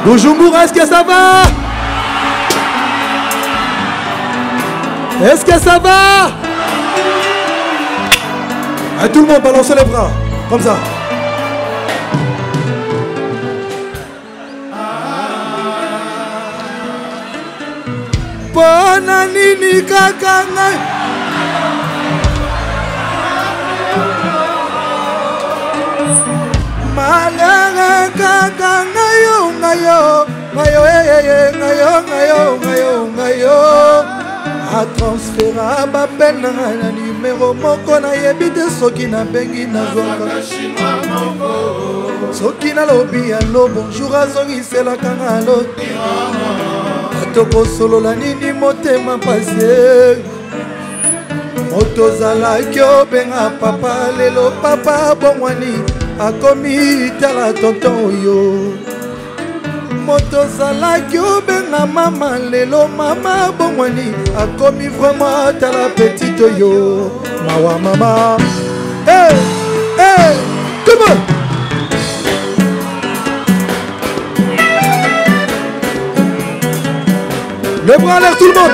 Bujumbura, est-ce que ça va? Est-ce que ça va? Et tout le monde balance les bras, comme ça. Pona nini kakanga. Malanga kakanga yo ngayo ngayo ngayo ngayo ngayo ngayo. A transférer ma peine na numéro moko na yebite soki na bengi na zoka soki na lobi allo bonjour azongi sela kanga lo atoko solo la nini motema passé moto zala kyo benga papa lelo papa bongwani akomi tala tonton yo moto zalaki obenga mama lelo mama bongwani akomi vraiment tala petite yo mawa mama. Hey, hey, come on. Les bras en l'air tout le monde.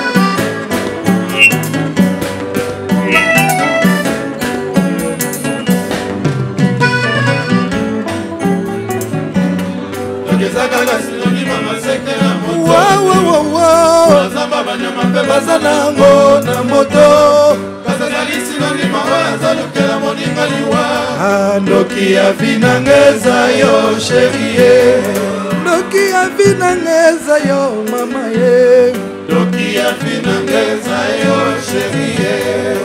Bazanango na moto Noki avinangeza yo chérie Noki avinangeza yo mama ye Noki avinangeza yo chérie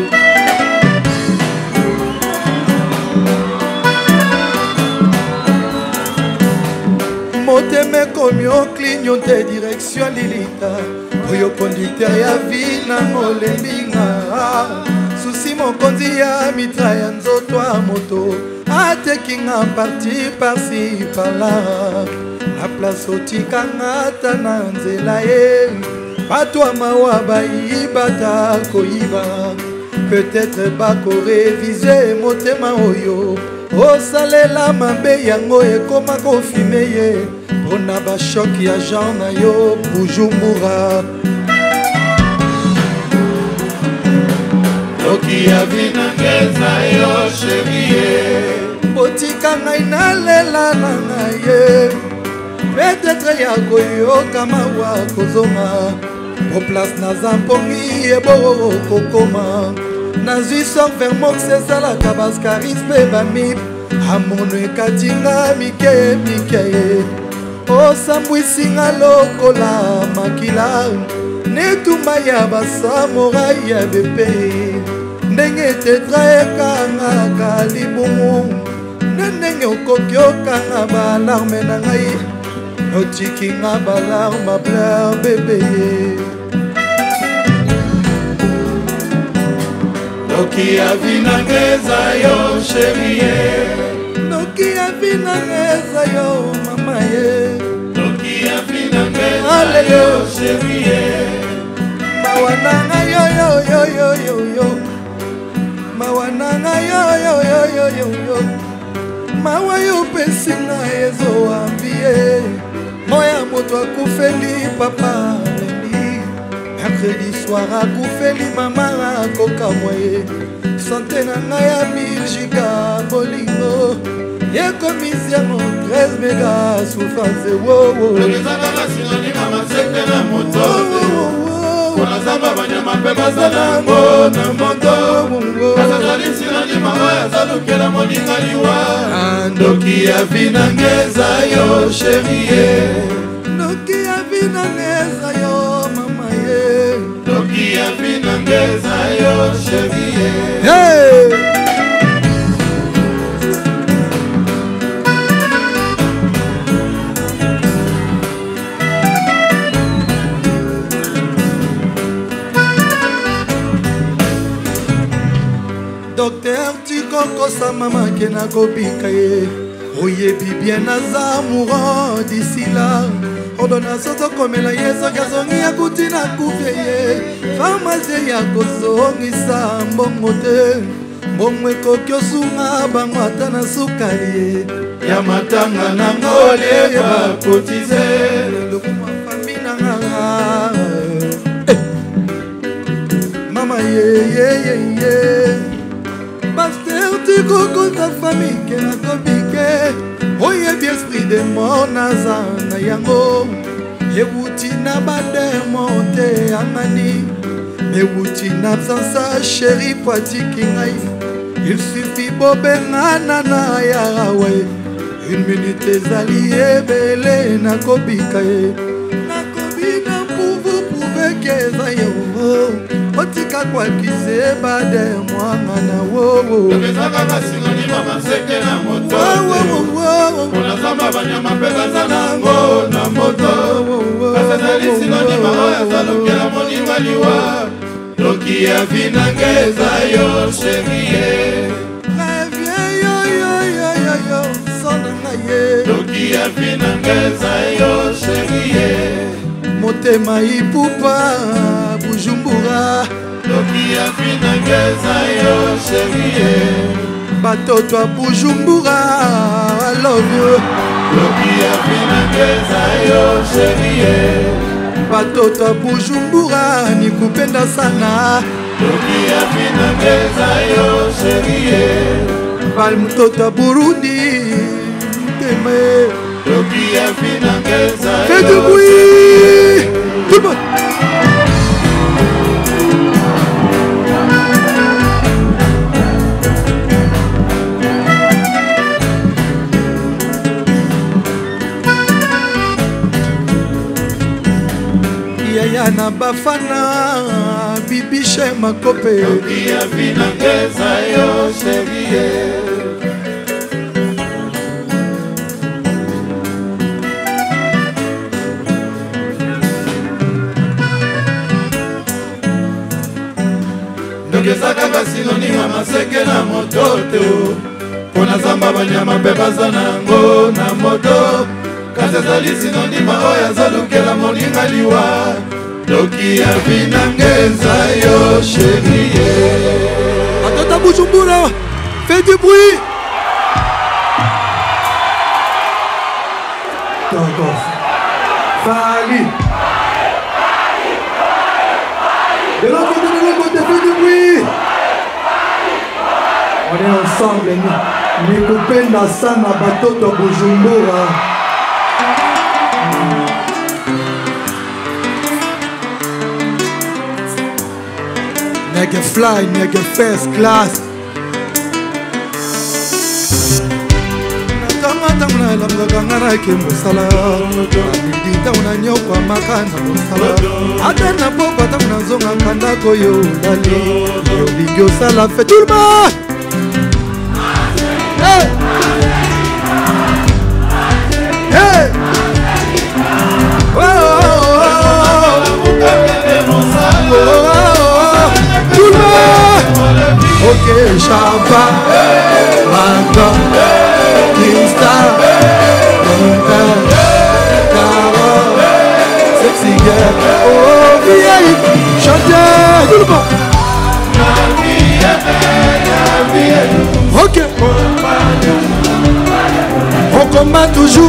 Moteme komi o clignote direction Lilita Oyo conducteur ya vina molembinga Susi mokonzi ya mitra ya nzoto a moto Atekinga parti par-ci par-là La place otikanga tana nzela ye Bato amawa baibata koiba Peut-être bako réviser motema oyo Osalela mabe yango ekoma kofime ye Ona ba choc ya Jean na yo Bujumbura Noki avinangeza yo chérie Botika ngai na lela na ngai Peut-être ya koyoka mawa kozoma Po place na zampongi ebo kokoma Nazwi sor vermox ezalaka baskaris pe bamip Amono ekatinga mike mike Osambwisinga lokola makila Netuma ya basamorai ya bepe Ndenge tetra ekanga kalibumu Ndenge okoki okanga balarme na ngai Otikinga balarme pleur bebe Noki avinangeza yo chérie Noki avinangeza yo mama ye Noki avinangeza yo chérie Mawananga yo yo yo yo yo yo Mawananga yo yo yo yo yo yo Mawa yo pesinga ezo ambie Moya moto akufeli papa Mercredi soir akufeli mama akoka mwaye Sante na ngai ya Miljiga bolingo Yekomisia mo 13 mega souffrance wo wo Lezanga basinani mama seke na moto Kona zamba banyama pe bazanango na moto Kasazali sinani mama ya zalukela moninga liwa Noki avinangeza yo chérie Noki avinangeza yo mama ye Noki avinangeza yo chérie Hey! Docteur Tikoko sa mama ke na kobika ye Oyebi bien naza mourant d'ici là Ordonnance tokomela ye soki azongi ya kuti na kufe ye Pharmacie ya kozongisa mbongo te Mbongo ekoki osunga bango ata na sukali ye ya matanga nango le bakotize lokuma famille nanga mama ye Pasteur tu koko ta famille ke na tobike oyebi esprit de mort naza na yango ewuti na bademon te amani ewuti na absence chéri po atiki ngai il suffit bobengana na Yahweh une minute ezali ebele nakobika ye nakobina mpuvu puveke eza yewo otika kwakise bademwanga na wowo ezaka basinonima maseke na moto mpona zamba banyama mpe baza nango na moto kasi ezali sinonima oyo azalukela moninga liwa loki ya vinanga eza yo sherie loki ya vinanga eza yo sherie motema ipupa Bujumbura loki ya vinanga eza yo sherie batoto a Bujumbura I love you loki ya vinanga eza yo sherie batoto a Bujumbura nikupenda sana loki ya vinanga eza yo sherie bali mtoto a Burundi mteme loki ya vinanga eza yo fais du bruit tout le monde yaya na bafana bibishe makope loki ya vinanga eza yo sherie eza kaka sinonima maseke na moto te mpona zamba banyama mpe baza nango na moto kasi ezali sinonima oyo azalukela moninga liwa loki ya vinanga eza yo sherie atota Bujumbura fais du bruit Tokos Fali de l'autre côté fais du bruit on est ensemble nikupenda sana batoto Bujumbura nigga fly nigga first class natanga lamgaka ngarake mosala abidita unanyokwa maka na mosala ata na poko ata unazongaka ndako yo dali olingi osala fe tout le monde hey! Hey! Oh, oh, oh, oh. Tout le monde ok Chapa Magda Insta Caro Sexy girl oh vieille chanteur tout le monde ok on combat toujours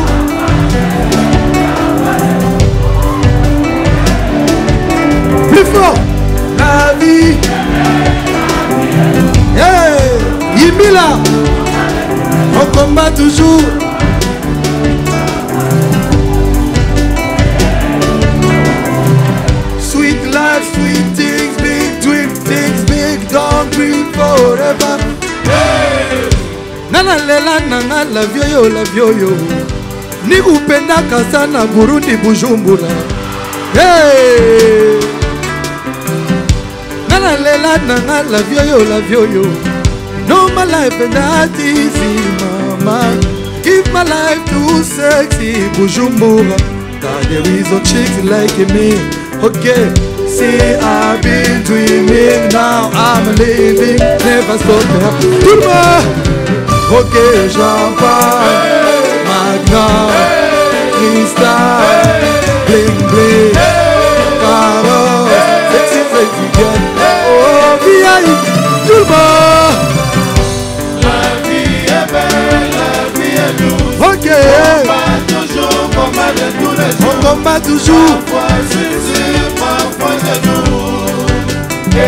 plus fort la vie hey Yimila on combat toujours sweet life sweet things big dream things big don't dream forever hey nana lela nanga la vioyo nikupendaka sana Burundi Bujumbura hey nana lela nanga la vioyo no my life that easy mama give my life to sexy Bujumbura there is a chick like me okay see I've been dreaming now I'm living never stop tout le monde ok champagne Magna Cristal bling bling Caro sexy girl oh vieille tout le monde la vie est belle la vie est douce les jours. On combat toujours. Parfois je suis sûr, parfois je doute.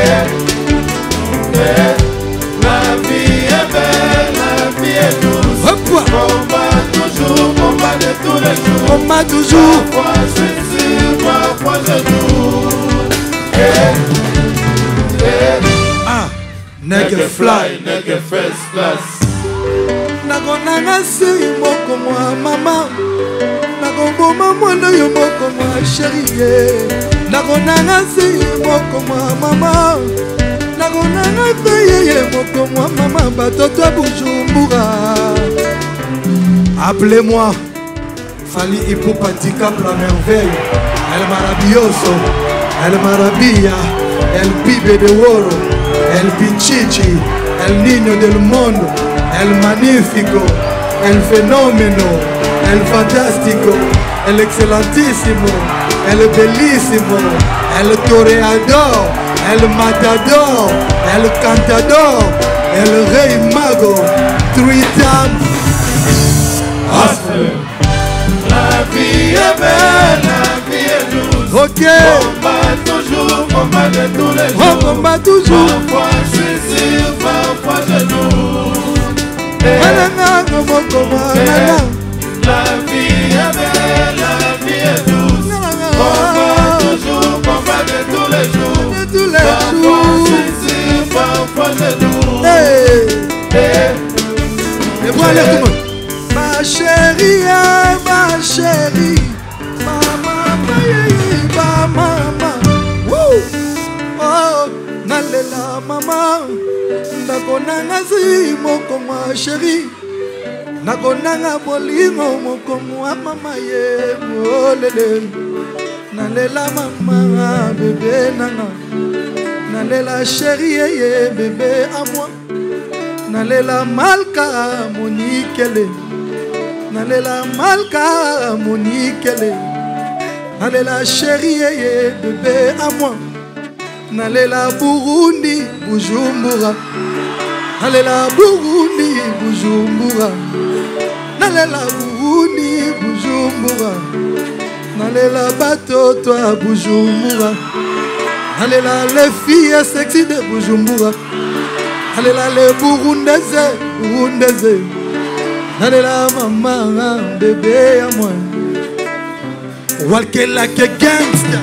La vie est belle, la vie est douce. Combat toujours, combat de tous les jours. Combat toujours. Parfois je suis sûr, parfois je doute. Nigga fly, nigga first class. Nakonanga siri moko mwa mama. Nakoboma mwana yo moko mwa chérie. Nakonanga siri moko mwa mama. Nakonanga peye moko mwa mama. Batoto ya Bujumbura. Appelez-moi Fali Hipopatica la merveille. El maravilloso, el maravilla, el pibe de oro, el pichichi, el niño del mundo, el magnífico, el fenómeno, el fantástico, el excelentísimo, el bellísimo, el toreador, el matador, el cantador, el rey mago, three times. La vie est belle, la vie est douce. Ok. Combat toujours, combat de tous les jours. On combat toujours. Parfois je suis sûr, parfois je doute. La vie est belle, la vie est douce. Combat toujours, combat de tous les jours. Parfois je suis sûr, parfois je doute. Et voilà tout le monde. Ma chérie, ma maman, oh, nalela maman, nakonanga si moko ma chérie, nakonanga bolingo moko mwa mama ye, oh lele, nalela mama bébé nana, nalela chérie ye bébé à moi, nalela malka monikele. Nalela malka monikele. Nalela chérie ye bébé à moi. Nalela Burundi Bujumbura. Nalela Burundi Bujumbura. Nalela Burundi Bujumbura. Nalela batoto à Bujumbura. Nalela les filles sexy de Bujumbura. Nalela les Burundaises, Burundaises. Nalela maman, bébé à moi. Walk like a gangster.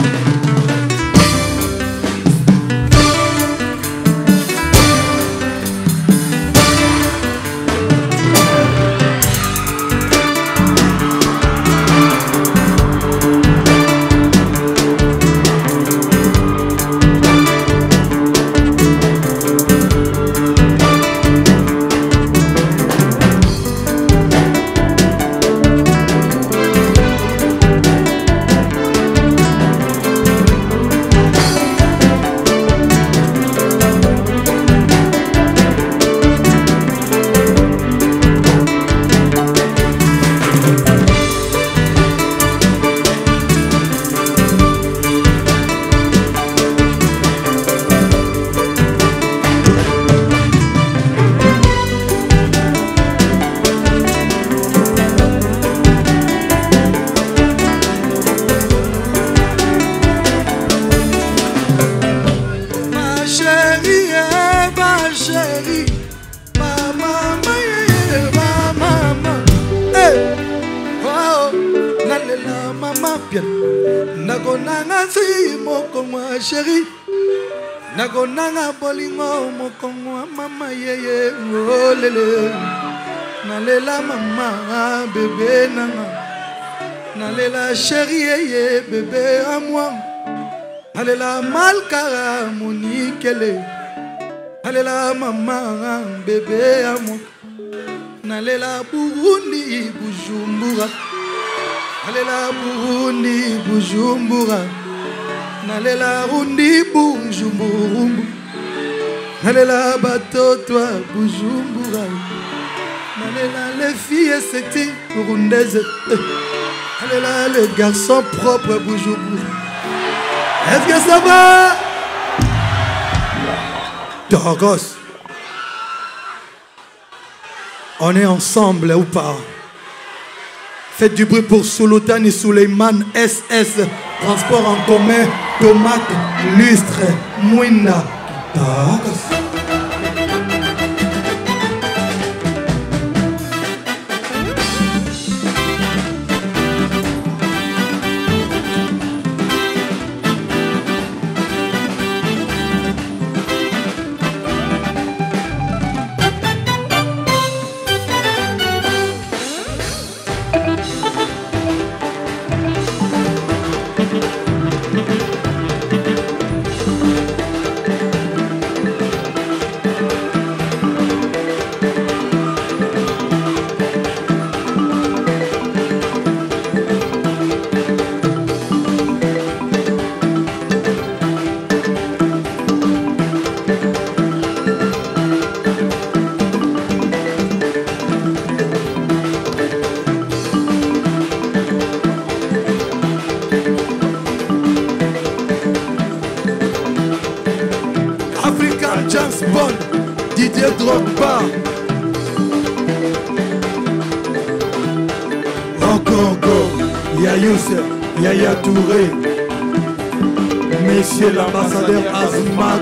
Nakonanga si moko mwa chérie. Nakonanga bolingo moko mwa mama yeye. Oh lele. Nalela mama bébé nana. Nalela chérie yeye bébé à moi. Nalela malkara monikele. Nalela mama bébé à moi. Nalela Burundi Bujumbura. Nalela Burundi Bujumbura. Nalela Rundi Bujumbura. Nalela batoto à Bujumbura. Nalela les filles sexy burundaises. Nalela les garçons propres à Bujumbura. Est-ce que ça va? Dorgos. On est ensemble ou pas? Faites du bruit pour Sultan Suleiman SS. Transport en commun, tomate, lustre, mouina. Didier Drogba. Encore, Yaya Youssef, Yaya Touré, Monsieur l'ambassadeur Azumag.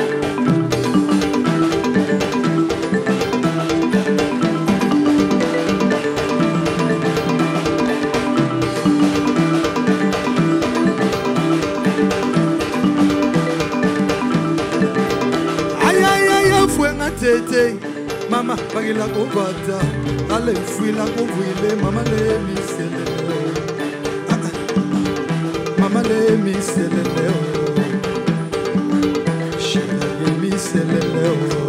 Mama, bagila kovata, ale fuila kovuile, mama le miselele, mama le miselele, shela le miselele,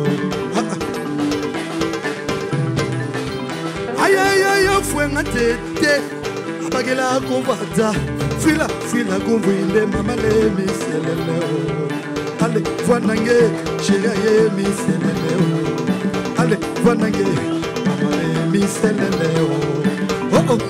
ay ay ay, fuenga tete, bagila kovata, fuila kovuile, mama le miselele, ale fuanange, shela le miselele. Allez, vanage, mama mi selele oh oh.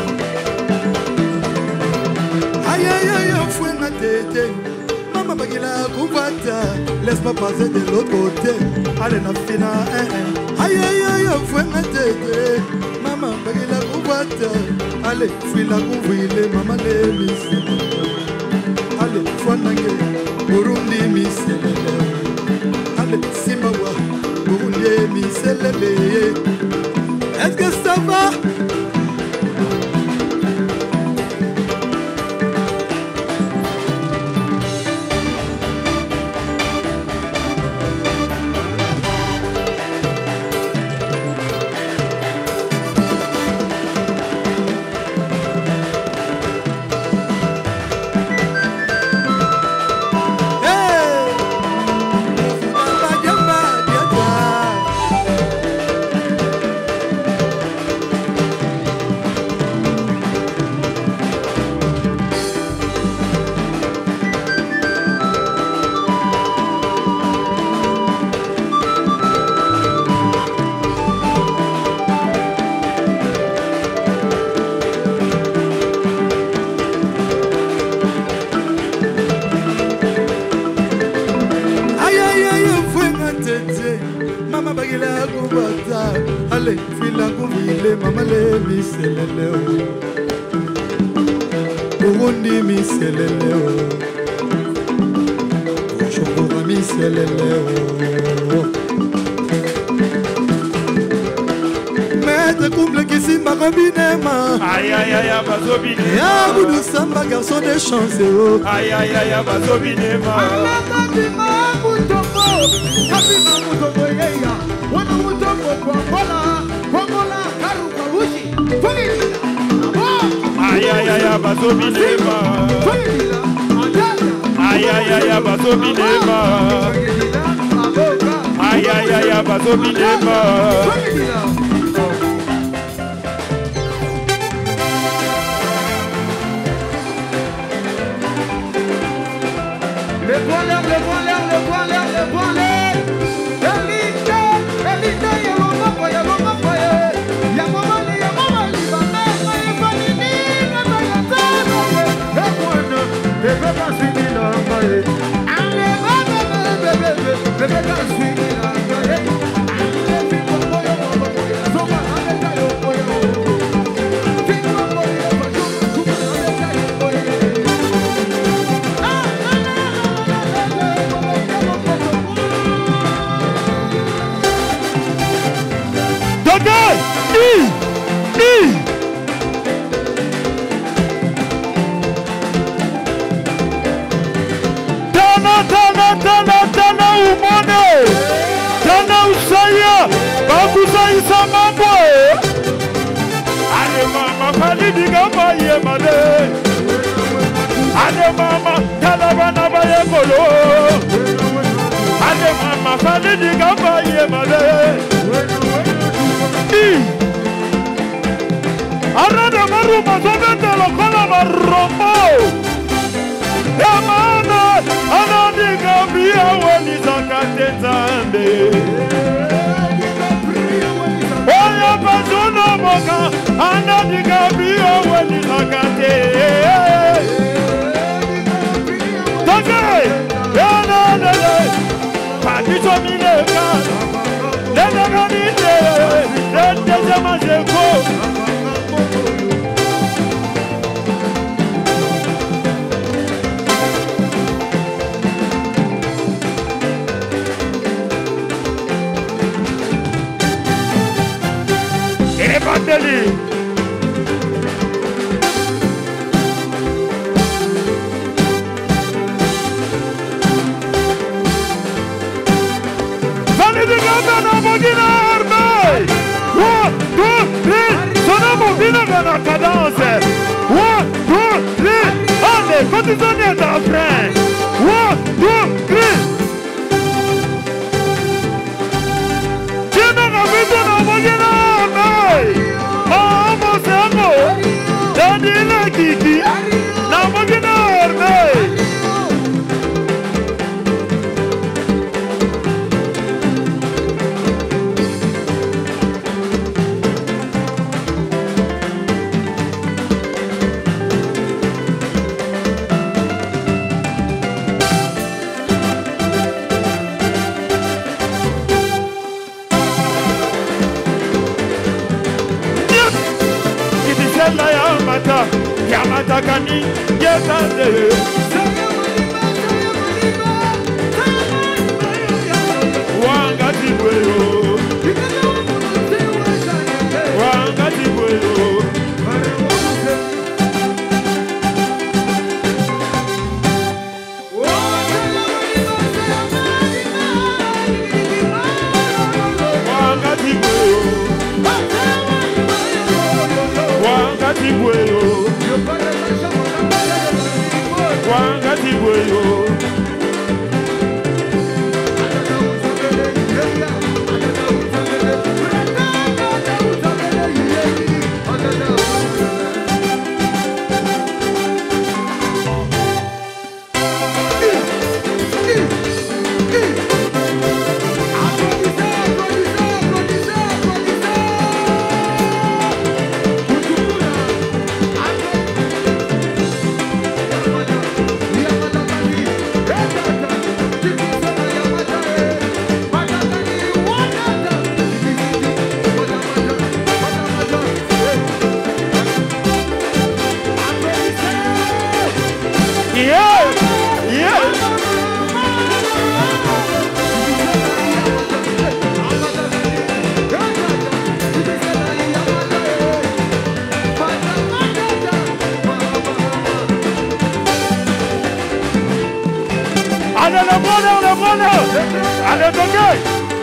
Aïe aïe aïe, fouet na tête. Maman bagila kouvata, laisse-moi passer de l'autre côté. Allez na fina aïe aïe aïe, fouet na tête. Maman bagila kouvata, allez fuis la couvrile, maman le mi selele. Allez, vanage, Burundi mi selele. Allez, Simawa. Est-ce que ça va? Mama bagila kubata, ale fila kumile, mama le miselele Burundi miselele Chokora miselele Maître couple qui s'y marabinema. Aïe aïe aïe bazobinema. Ya boudou samba garçon de chance. Aïe aïe aïe bazobinema. Alakabima mutombo, kabima mutombo yeya. Wana mutombo Kongola, karuka ushi. Aïe aïe aïe bazobinema. Aïe aïe aïe bazobinema. Aïe aïe aïe bazobinema. Fico bakusaisa mambo ane mama falidiga baye male ane mama talabana baye kolo ane mama falidiga baye male arada maruma zobete lokola marombo Yamana anadiga bia wali zakate zande Oya bazuna moka anadiga bia wali zakate Take yana lele Paticho mileka Lele ganite Lele jamazeko Evangeli Vani di gamba na mogina arme 1, 2, 3 Sono mogina gana cadence 1, 2, 3 Allez, continuez d'après 1, 2, 3 Tiene capito na mogina Dadila Kiki, Namagina Arme. Yamata kani yekande Wangati bweyo Wangati bweyo Wangati bweyo Wangati bweyo Wangati bweyo Allez le bonheur Allez toquer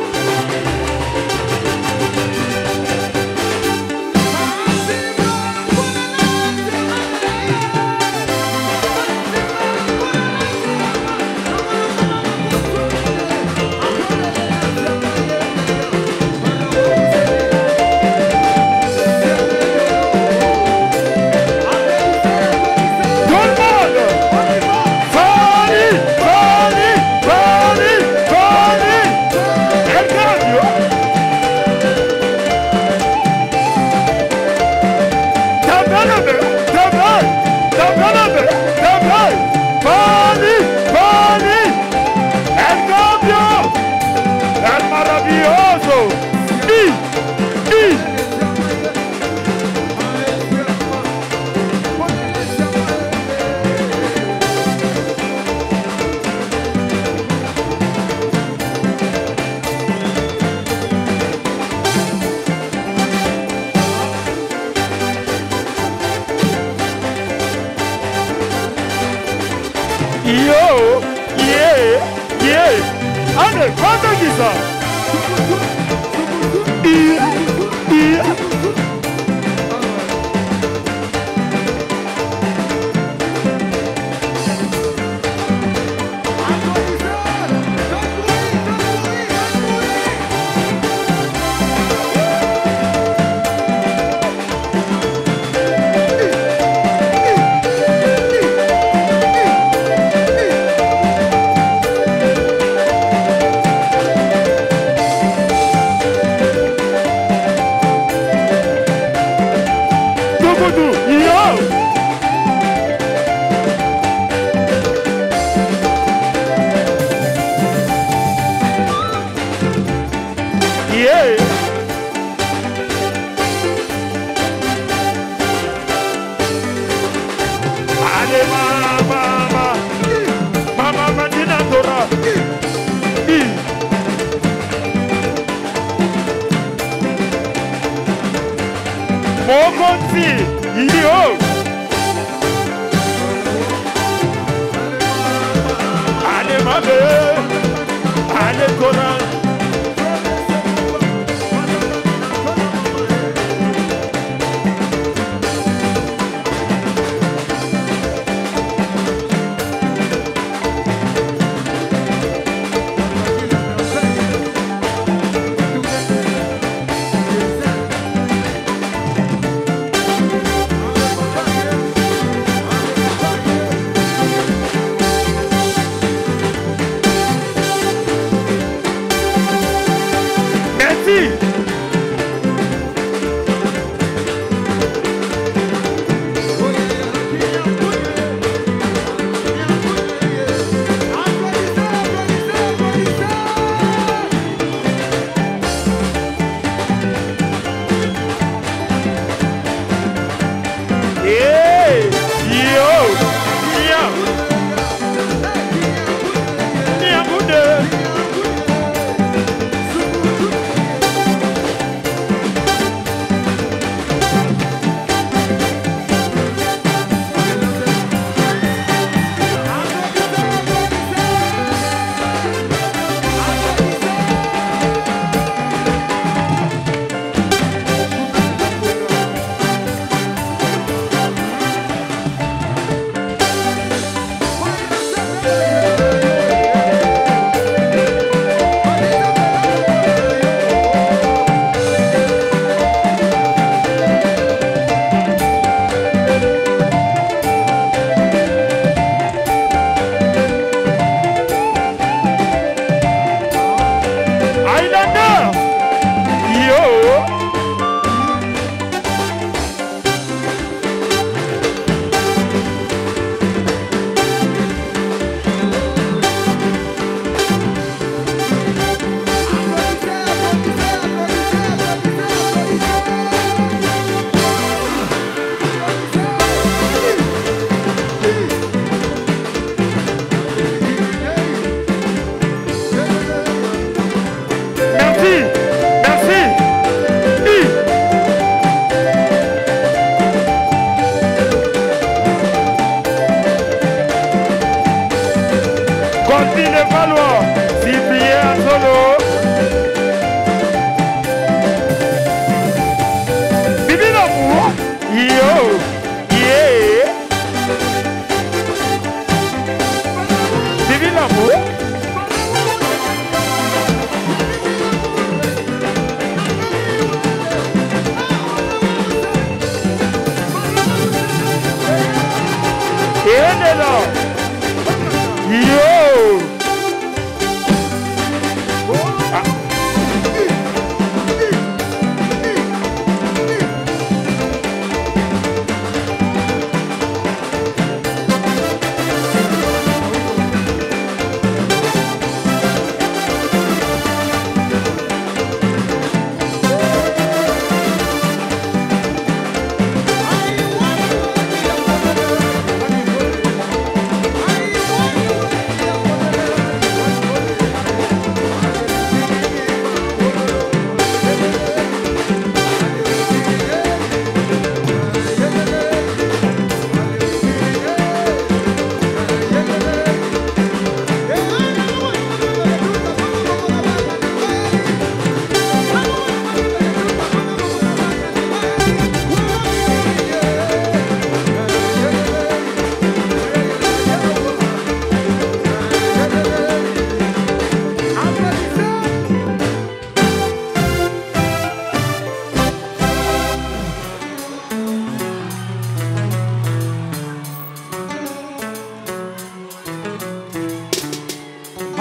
Yo, yeah. Allez, quando chissà?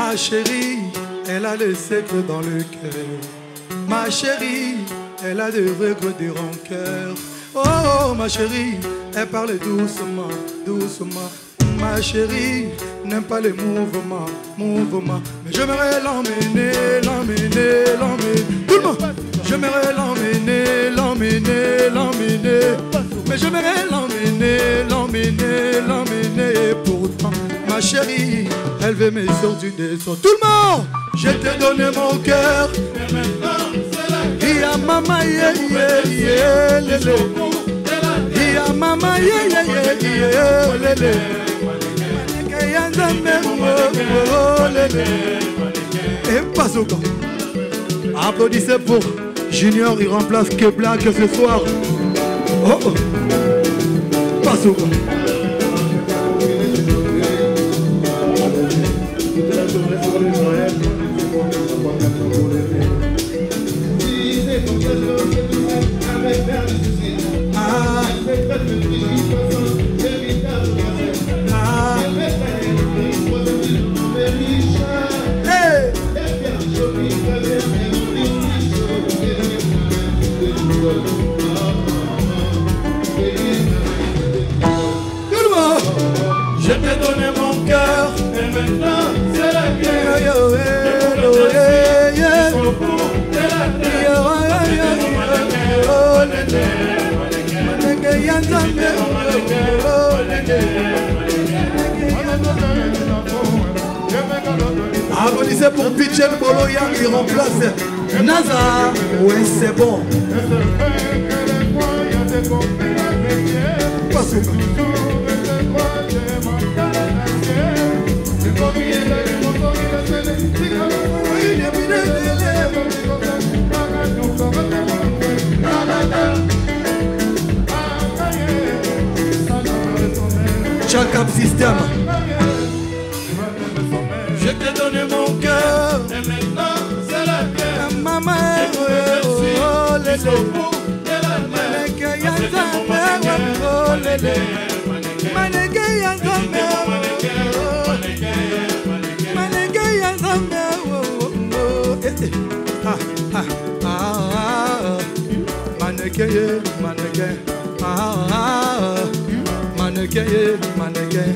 Ma chérie, elle a le secret dans le cœur. Ma chérie, elle a des regrets, des rancœurs. Oh, ma chérie, elle parle doucement, doucement. Ma chérie n'aime pas les mouvements, mouvements. Mais j'aimerais l'emmener, l'emmener, l'emmener. Tout le monde. J'aimerais l'emmener, l'emmener, l'emmener. Mais j'aimerais l'emmener, l'emmener, l'emmener. Et pourtant, ma chérie, elle veut me sortir des sons. Tout le monde, je t'ai donné mon cœur. Il y a maman, yeah, yeah, yeah, lélé. Il y a maman, yeah, yeah, yeah, yeah, lélé. Et passe au camp. Applaudissez pour Junior, il remplace Kebla que ce soir. Oh, oh. Passe au camp. Je t'ai donné mon cœur, et maintenant c'est la guerre. Jusqu'au bout de la terre. Applaudissez pour Pichel Boloyan qui remplace Naza. Ouais, c'est bon. Passe. Chakap System. Je t'ai donné mon cœur, et maintenant c'est la guerre. Maman, Jusqu'au bout de la mannequin, mannequin, mannequin, mannequin,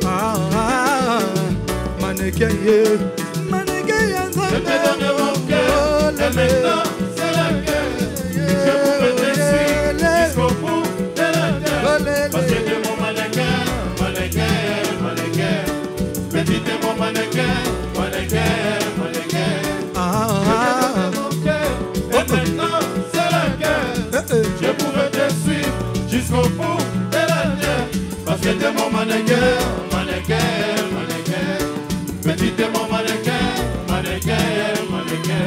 mannequin, mannequin, je te donne mon cœur, et maintenant c'est la guerre. Je pouvais te suivre jusqu'au bout de la terre. Parce que t'es mon mannequin, mannequin, mannequin. Petit t'es mon mannequin, mannequin, mannequin. Et maintenant c'est la guerre. Je pouvais te suivre jusqu'au bout de la terre. Parce que t'es mon mannequin, mannequin, mannequin. Petit t'es mon mannequin, mannequin, mannequin.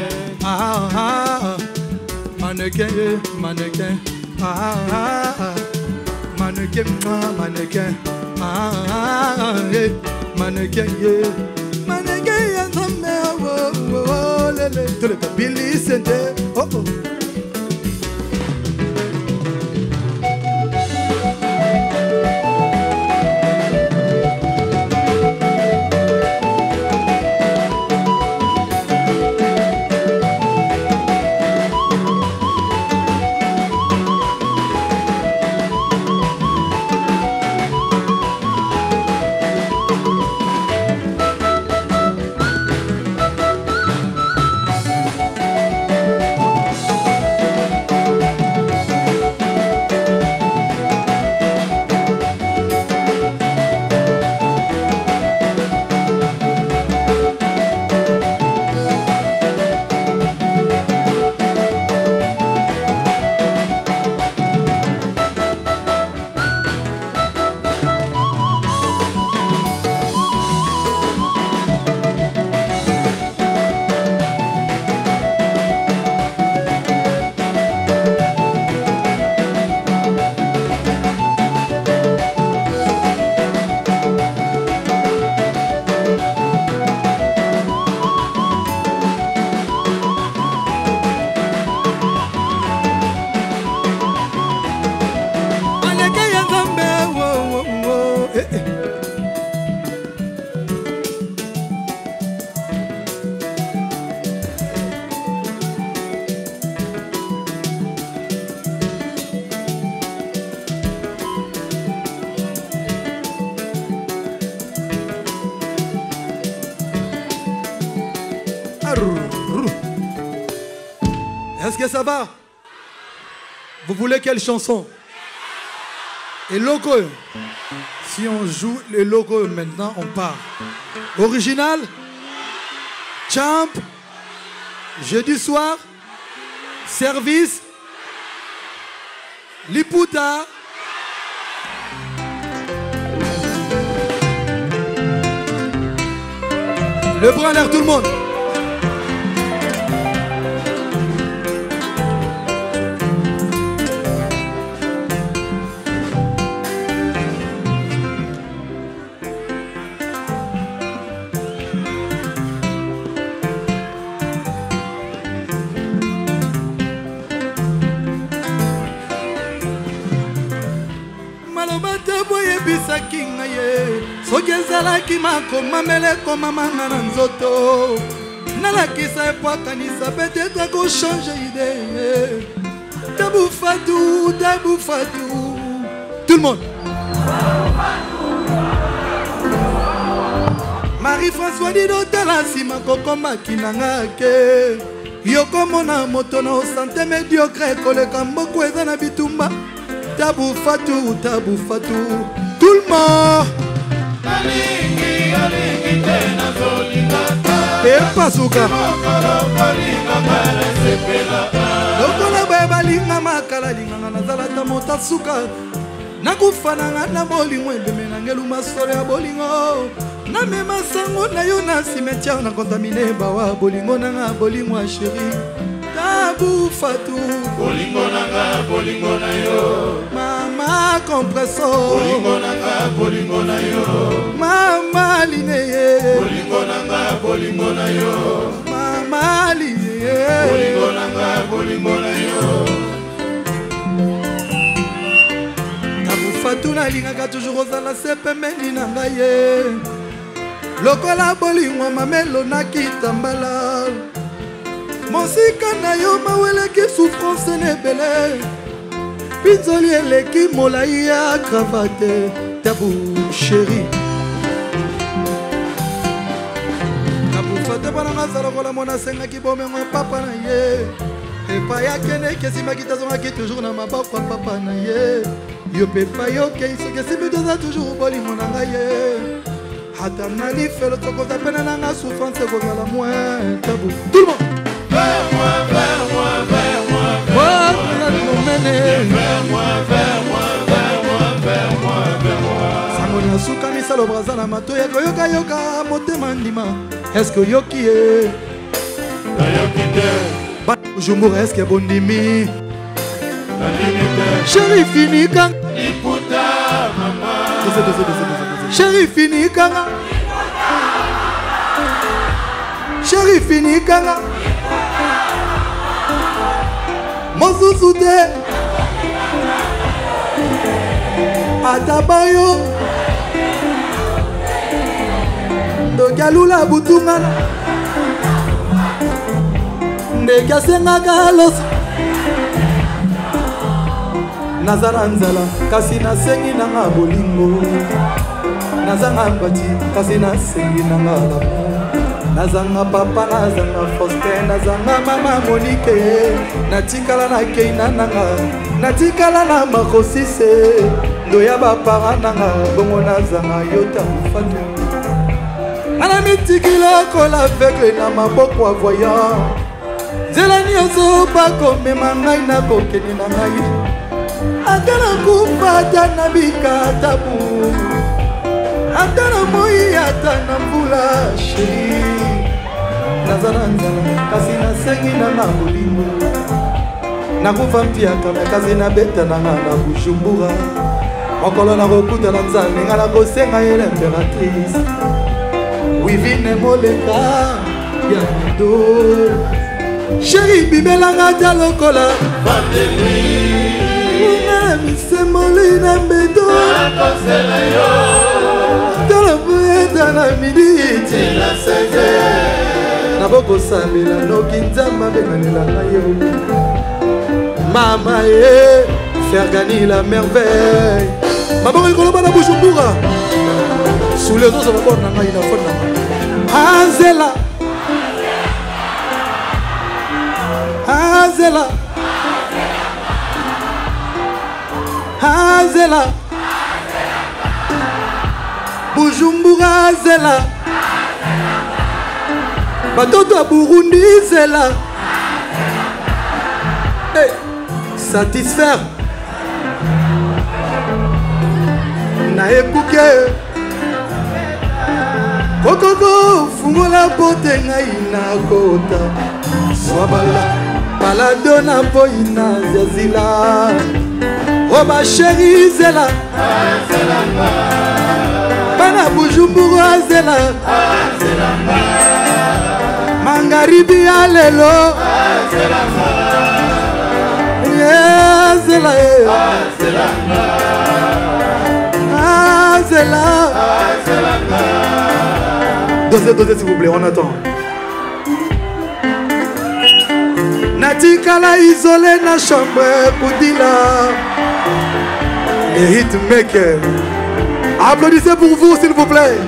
Mannequin, mannequin, mannequin, mannequin, mannequin, mannequin, Billy Sente, oh oh. Est-ce que ça va? Vous voulez quelle chanson? Et logo. Si on joue les logos maintenant, on part. Original, champ, jeudi soir, service, Liputa. Le bras en l'air, tout le monde. Bisaki ngaye soki ezalaki makomamele komamanga na nzoto nalakisa epwakanisa peut-être akochange idée. Tabou Fatou, Tabou Fatou. Tout le monde. Marie-François Dido talasima kokomaki nanga ke yokomona moto na santé médiocre koleka mboko eza na bitumba. Tabou Fatou, Tabou Fatou. Tout le monde. Et pas souka. Lokola baba linga makala linga na zalata mota suka. Nakufana na bolingo embeme na ngelu masore ya bolingo. Na mema sango na yo na cimetière na contaminer bawa bolingo na bolingo chéri. Tabou Fatou. Bolingo na yo. Mama compresso. Bolingo na yo. Mama lineye. Bolingo na yo. Mama lineye. Bolingo na yo. Tabou Fatou na lingaka toujours ozala sepemeli na ngaye. Lokola bolingo mamelo na kitambala. Monsika na yo maweleki souffrance nebele. Pinzoli eleki molai ya cravate. Tabou chéri. Tabou Fatou bana ngazalo kola mona senga ki bomengo papa na ye. Epa ya kene kesi makita zonga ki toujours na maboko papa na ye. Yo pepa yo ke iso kesi bidoza toujours bolingo na ngaye. Hata nali felo toko za pena na nga souffrance kozala moins. Tabou. Tout le monde. Vers moi, vers moi, vers moi, vers moi. Sangonia suka misalo brazana matoya koyoka yoka motema ndima. Est-ce que yoki e? Ba Jumbour est-ce que bondimi? Chéri fini kanga. Liputa mama. Chéri fini kanga. Chéri fini kanga. Mosusu te Atabayo Ndogalula butungana Ndekasenga galos Nazara nzala kasi nasengi nanga bolingo Nazanga mbati kasi nasengi nanga lapo Nazanga papa, nazanga Faustin, nazanga mama Monique. Natikala na keina nanga, natikala na makosise. Ndoya bapara nanga, bongo nazanga yota mufatu. Ana mitikila kola aveugle na maboko voyant. Nzela nyonso bakomema ngai na kokeni na ngai. Atana kufa atana bika tabu. Atana moi atana mbula chéri. Nazana nzala kasi nasengi na bolingo. Nakufa mpiaka na kasi na beta na Bujumbura. Mokolo na kokuta na nzambe nga na kosenga ye l'impératrice. Wivine moleka ya do. Chéri bibelanga ta lokola Nga misemoli na mbedo Nakosela yo Tala poeta na midi Tila seze Naboko samela noki nzamba benganela na yo Mama ye Fergani la merveille Maboko ikoloba na Bujumbura Sous les os maboko na ngai na fona Anzela Azela Azela Bujumbura Azela Batoto à Burundi Zela hey, satisfaire na ekuke Kokoko fungola pote ngai na kota Swabala balado na poina zazila Oba chéri Zela Bana Bujumbura Zela Mangaribi alelo Zela Zela Dosez s'il vous plaît, on attend. Natikala isolé na chambre Koudila. Les hitmakers. Applaudissez pour vous s'il vous plaît.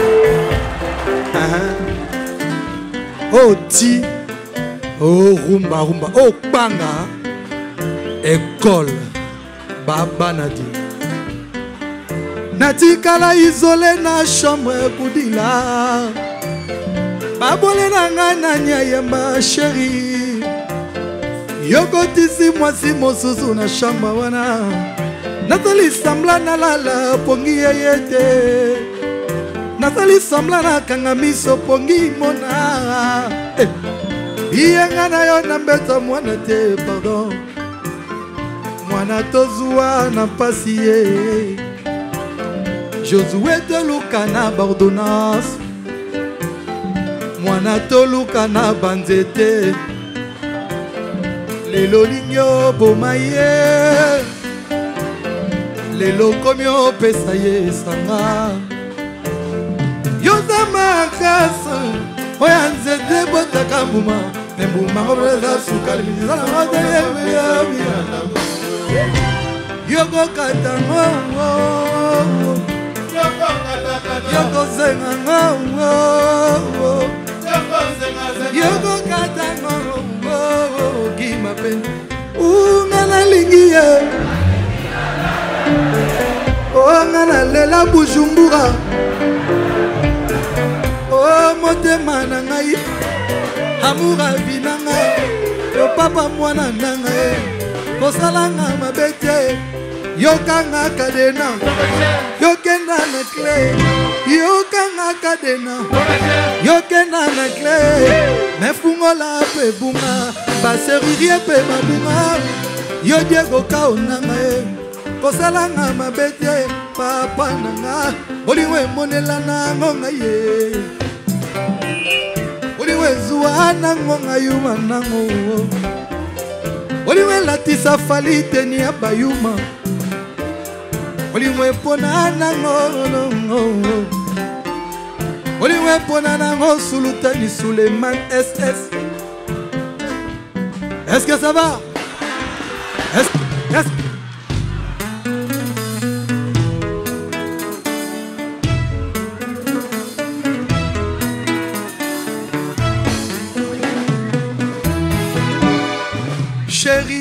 Oh Ti. Oh rumba rumba. Oh Banga. École. Baba Nadi. Natikala isolé na chambre Koudila. Babole na ngana nyayamba chérie. Yoko tisi mwasi mosusu na shamba wana. Natali sambla na lala pongi yete. Natali sambla na kangamiso pongi mona. Iyenga na yo na mbeta mwana te pardon. Mwana tozua na pasi ye. Josué toluka na bordonnance. Mwana toluka na banzete. Lelo linyo bomaye. Lelo komyo pesa ye sanga. Yoza makasa. Oya nzete botaka mbuma. Mbuma obreza suka limizana mate ye. Yoko katango. Yoko zenga. Yoko katango. Qui m'appelle Ngana lingiye Oh ngana lela Bujumbura Oh motema na ngai Amura vinanga Yo papa mwana nanga Kosalanga mabete Yokanga kadena Yokenda na clé Yokanga kadena Yokenda na clé Mefungola pe bunga Baseririe pe babunga Yo Diego kaonanga Kosalanga mabete Papa nanga Oliwe monela na ngonga ye Oliwe zuwa na ngonga yuma nango Oliwe latisa falite ni abayuma Oliwe pona nango Oliwe pona nango Sultani Suleiman SS. Est-ce que ça va? Est-ce... Chérie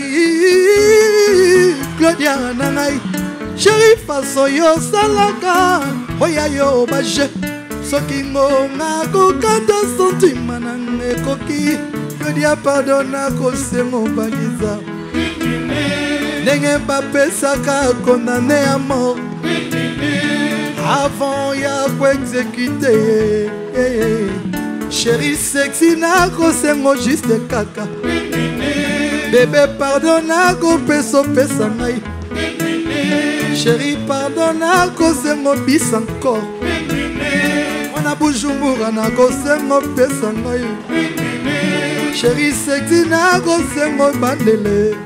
Claudia Nanai Chérie façon yo salaka Oya yo baje Soki ngonga kokata sentima nange koki Claudia pardonna kosengo bagiza Nenge bapesaka condamné à mort Avant ya ko exécuter Chérie sexy na kosengo juste kaka Bébé pardonna ko peso pesa ngai Chérie pardonna kosengo bis encore Mwana Bujumbura na kosengo pesa ngai Chérie sexy na kosengo bandele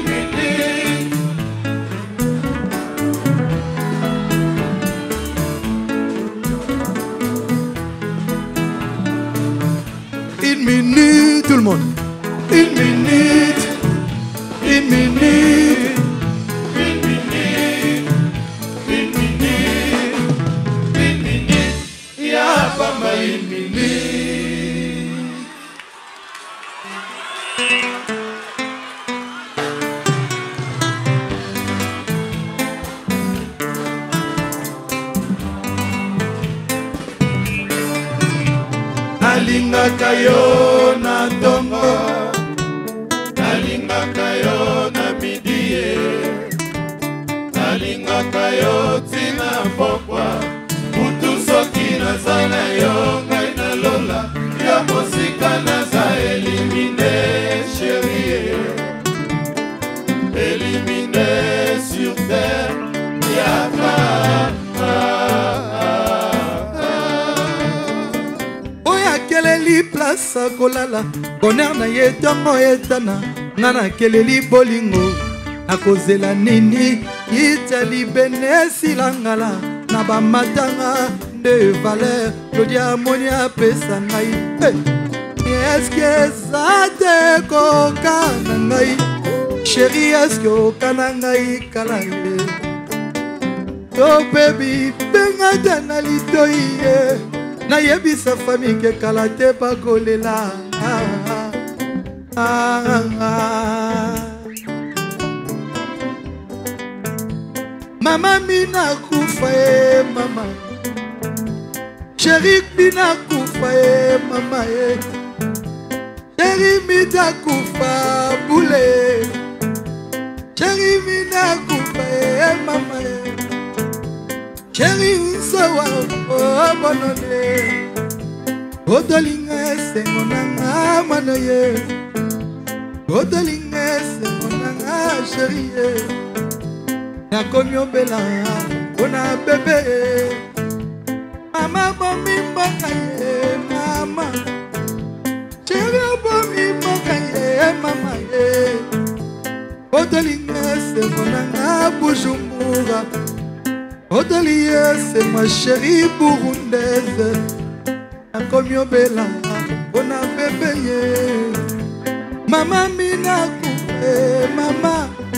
Une minute tout le monde Une minute Une minute Une minute Une minute Une minute Y'a pas mal une minute nalingaka yo na ntongo, nalingaka yo na midi ye, nalingaka yo tina pokwa. Mutu soki naza na yo ngai nalola, ya mosika naza elimine chérie, éliminé sur terre, yaka. Oya keleli place kolala, bonheur na ye tongo etana, nana keleli bolingo, nakozela nini, itali benesi langala, na bamatanga de valeur, lodi amoni apesa ngai. Eske zate koka na ngai, chéri eske oka na ngai kalange. Yo baby, benga dana litoi ye, na yebisa famille ke kala te bakolela. Mama mina kufa e mama, chéri mina kufa e mama e, chéri mina kufa boule, chéri mina kufa e mama e, chéri unsawa o bonone, odolinga sengonanga manoye, odolinga sengonanga chéri e. Nakomi obela ona bebe, mama bomi mboka ye mama, chéri bomi mboka ye mama ye, odolinga se monanga Bujumbura, odolia se ma chérie burundaise. Nakomi obela ona bebe ye, mama mina kupe mama.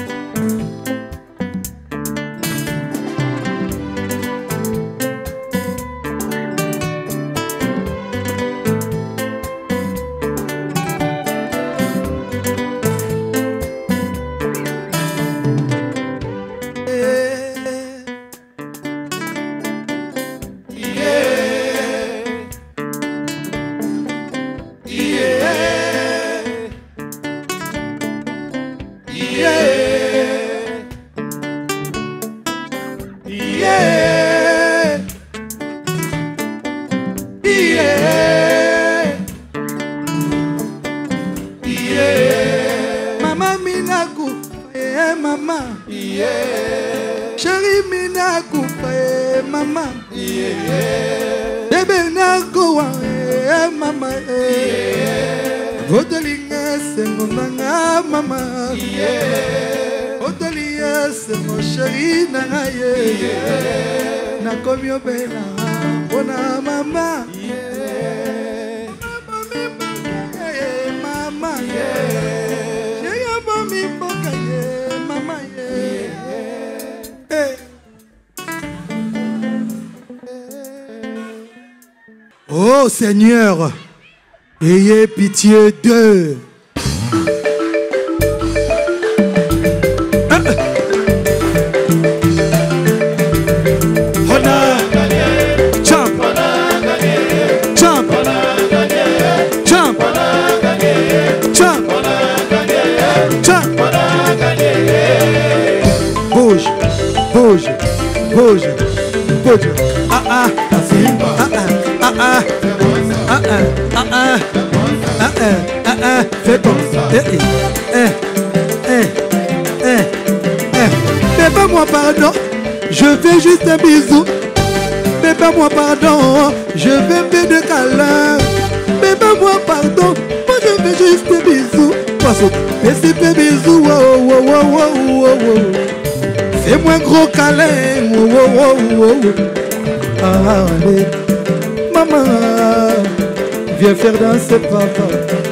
Oh Seigneur, ayez pitié d'eux. Bouge, bouge, bouge. Ah ah, Simba. Ah ah, ah ah. Ah ah, ah ah. Ah ah, ah ah. Fais comme ça. Fais-moi pardon, je fais juste un bisou. Fais-moi pardon, je fais peu de câlins. Fais-moi pardon, moi je fais juste un bisou. Fais ce bisou, oh oh oh oh oh oh. Fais-moi un gros câlin, oh oh oh oh. Ah, allez, maman, viens faire danser papa.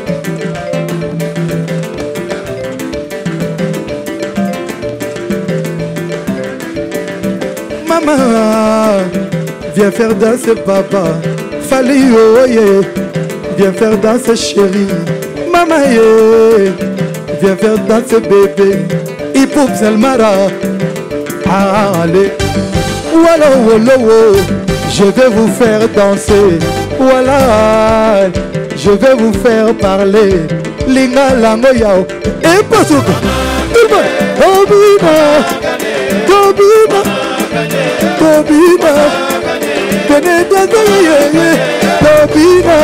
Maman, viens faire danser papa. Fali oh yeah, viens faire danser chérie. Maman yeah, viens faire danser bébé. Hip-hop Zelmara. Allez, voilà, voilà, je vais vous faire danser. Voilà, je vais vous faire parler. Linga lango yao. Et pas tout le monde. Tobina, Tobina, Tobina. Venez danser, Tobina.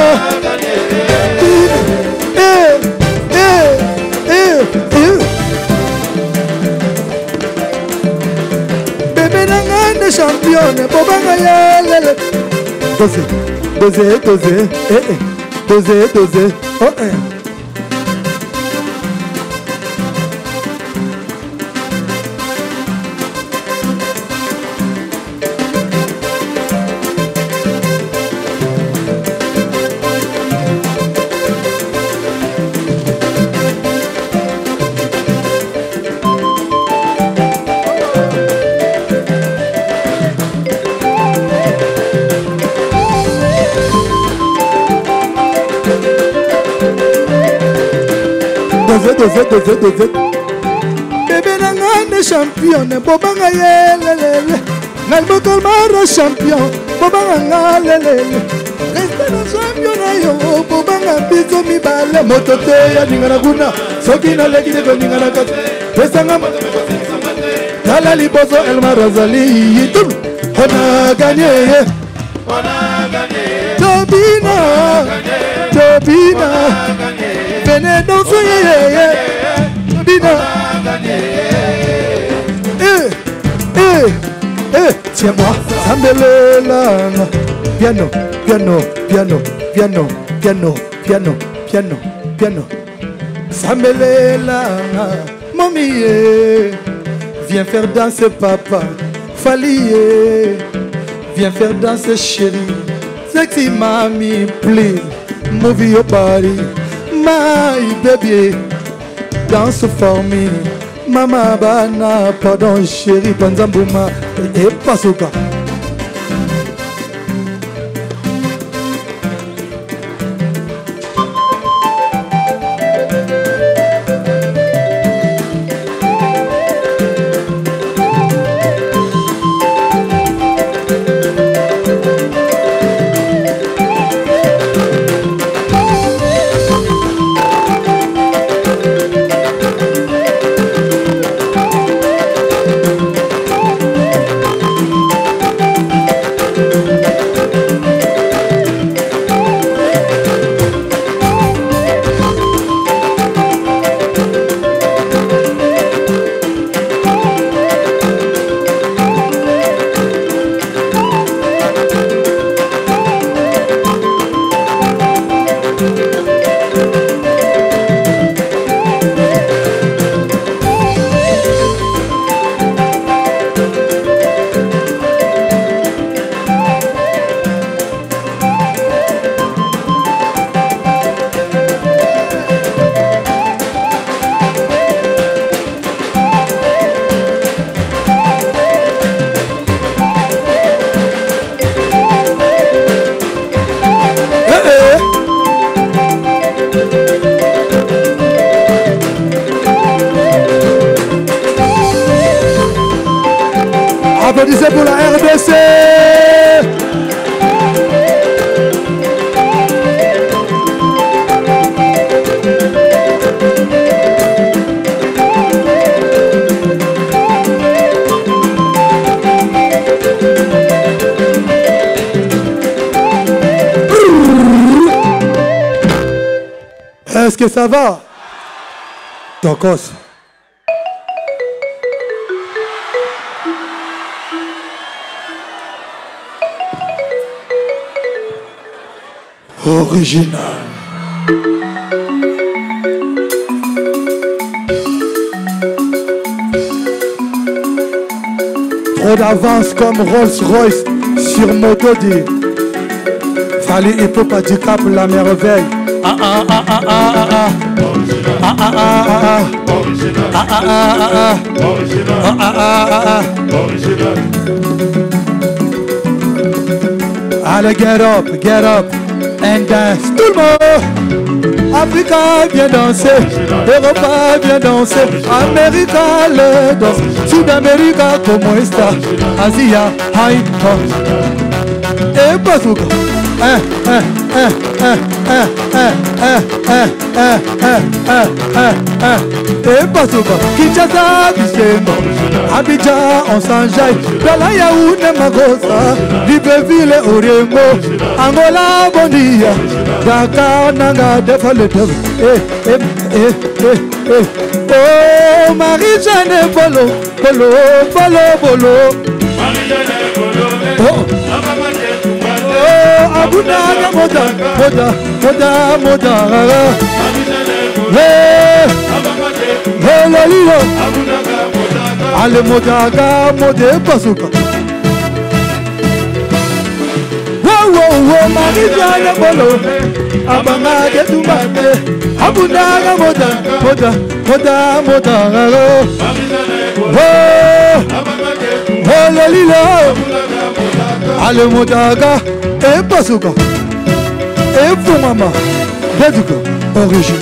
Bébé nanga championne, bobanga ya lele. Dosé, dosé, dosé, dosé, dosé, oh Dosé. Bébé nanga championne, bobanga yelele. Nalboko mara champion, bobanga lelele. Reste na champion na yo, bobanga biso mibale. Motote ya ningana kuna, soki na leki de ningana kate. Pesanga tala liboso El Marazali, tout. On a gagné. Tobina, Tobina. Venez danser, Tobina. Tiens-moi, Sambelela. Piano, piano, piano, piano, piano, piano, piano, piano. Sambelela, mamie, viens faire danser papa. Falier, viens faire danser chérie. Sexy mommy, please, move your body. My baby, dance for me. Mama bana, pardon chérie, panzambouma. Et pasuka. Applaudissez pour la RDC. Est-ce que ça va? Tokos. Original. Trop d'avance comme Rolls-Royce sur Motodi. Fallait il faut pas du cap la merveille. Ah ah ah ah ah ah ah. Ah ah ah ah ah. Ah ah ah ah ah. Ah ah ah ah ah. Allez, get up. And dance, tout le monde. Africa vient danser, Europa vient danser, America le danse, Sud-America como está, Asia, Haïti, et Bazooka. Et Bazooka, Kinshasa, Bisembo, Abidjan, on s'enjaille. Dans Yaoundé, Magosa, Libreville, Oremo, Angola, Bondia, Dakar, Nanga, Defale, oh, Marie-Jeanne, Bolo, Bolo, Bolo, Bolo. Oh, Abunaga, Moda, Moda, Moda, Moda. Hey, Lolilo. Ale Modaga, Mode, Bazooka. Wow, Marie-Jeanne, Bolo. Abamaga, Tumate. Abunaga, Moda, Moda, Moda, Moda. Oh, Lolilo. Ale Modaga, et Bazooka. Et pour maman, Bazooka, origine.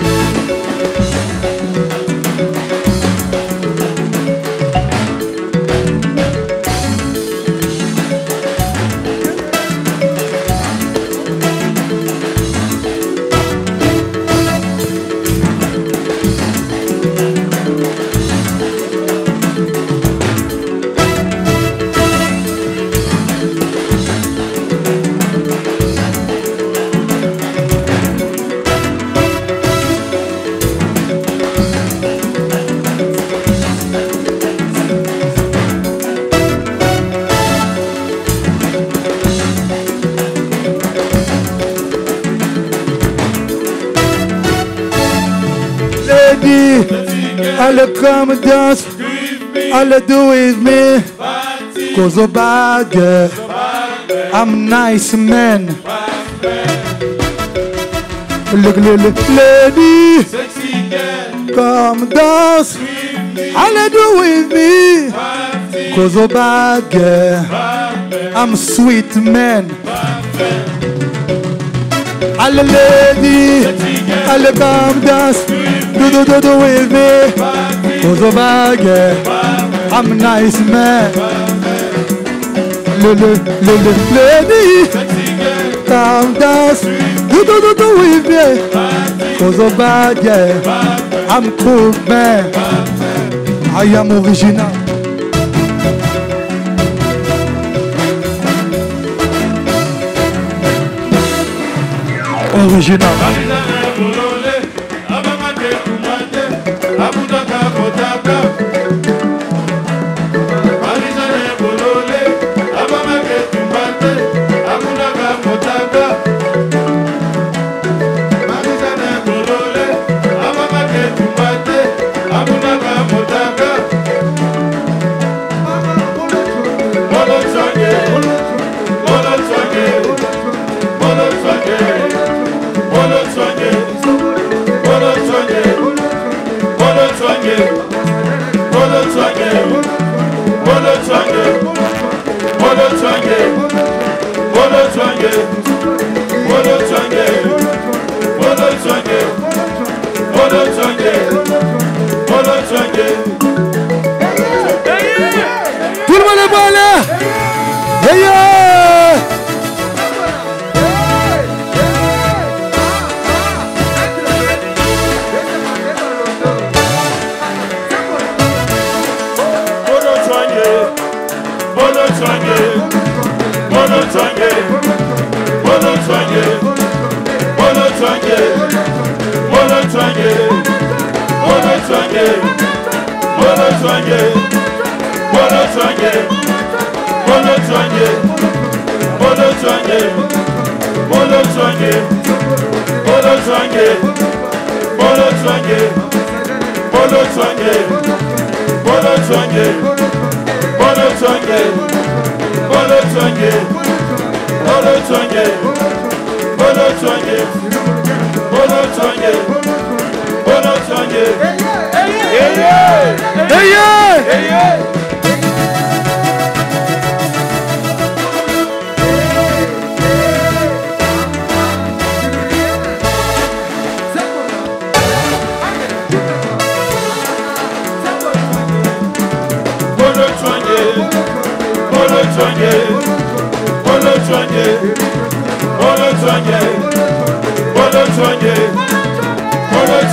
I'll come and dance, I'll do with me. Cause a bad girl, I'm a nice man. Look, lady, come dance, I'll do with me. Cause a bad girl, I'm a sweet man. I'll lady, I'll come dance. Do with me, cause of a girl, I'm a nice man. Lady, come dance. Do with me, cause of a girl, I'm cool man. I am original. Original. Tout le monde est bon là. Hey yo.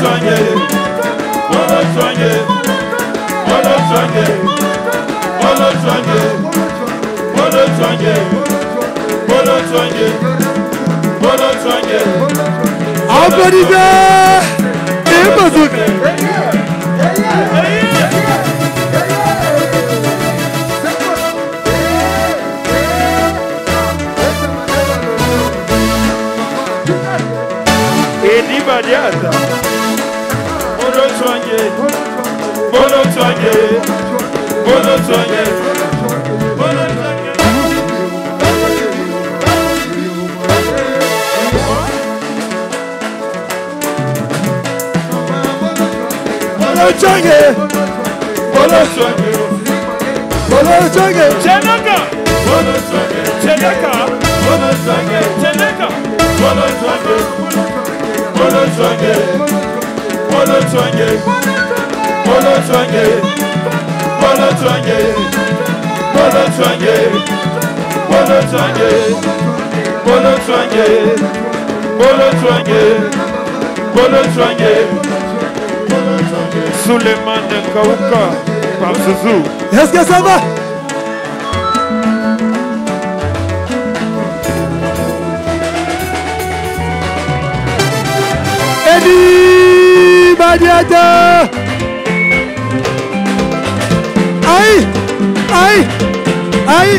soigné, on le soigné, on le soigné, on le soigné, on le soigné, on le soigné, on le soigné. Applaudissez et bazooka. Et Nibadiata. On le soigné, on le soigné, on le soigné, on le soigné. Bolochange, Bolochange, Bolochange, Chenaka, Bolochange, Chenaka, Bolochange, Chenaka, Bolochange, Bolochange, Bolochange, Bolochange, Bolochange, Bolochange, Bolochange, Bolochange, Bolochange, Bolochange. Suleiman Kauka, Pam Zouzou. Est-ce que ça va? Eddie Badiata. Aïe, aïe, aïe.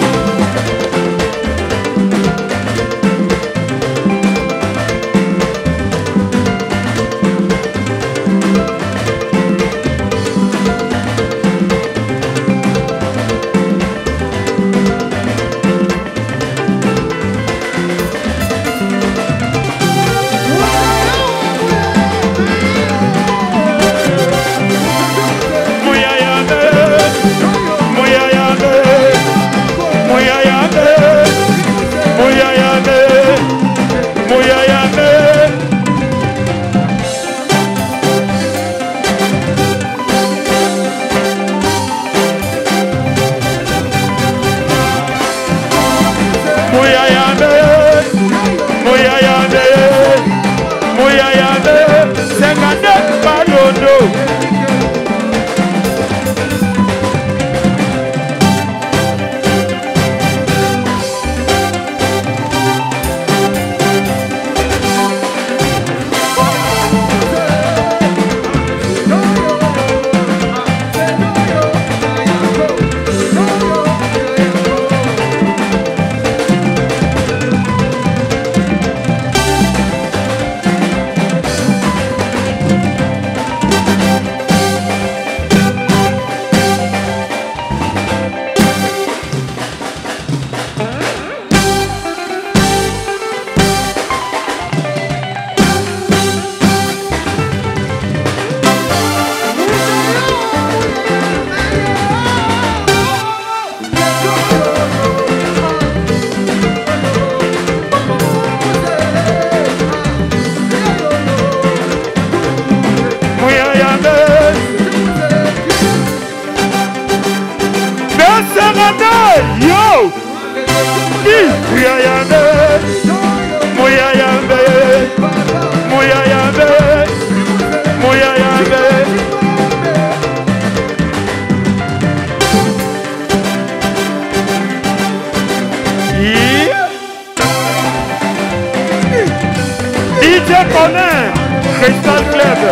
Crystal Club.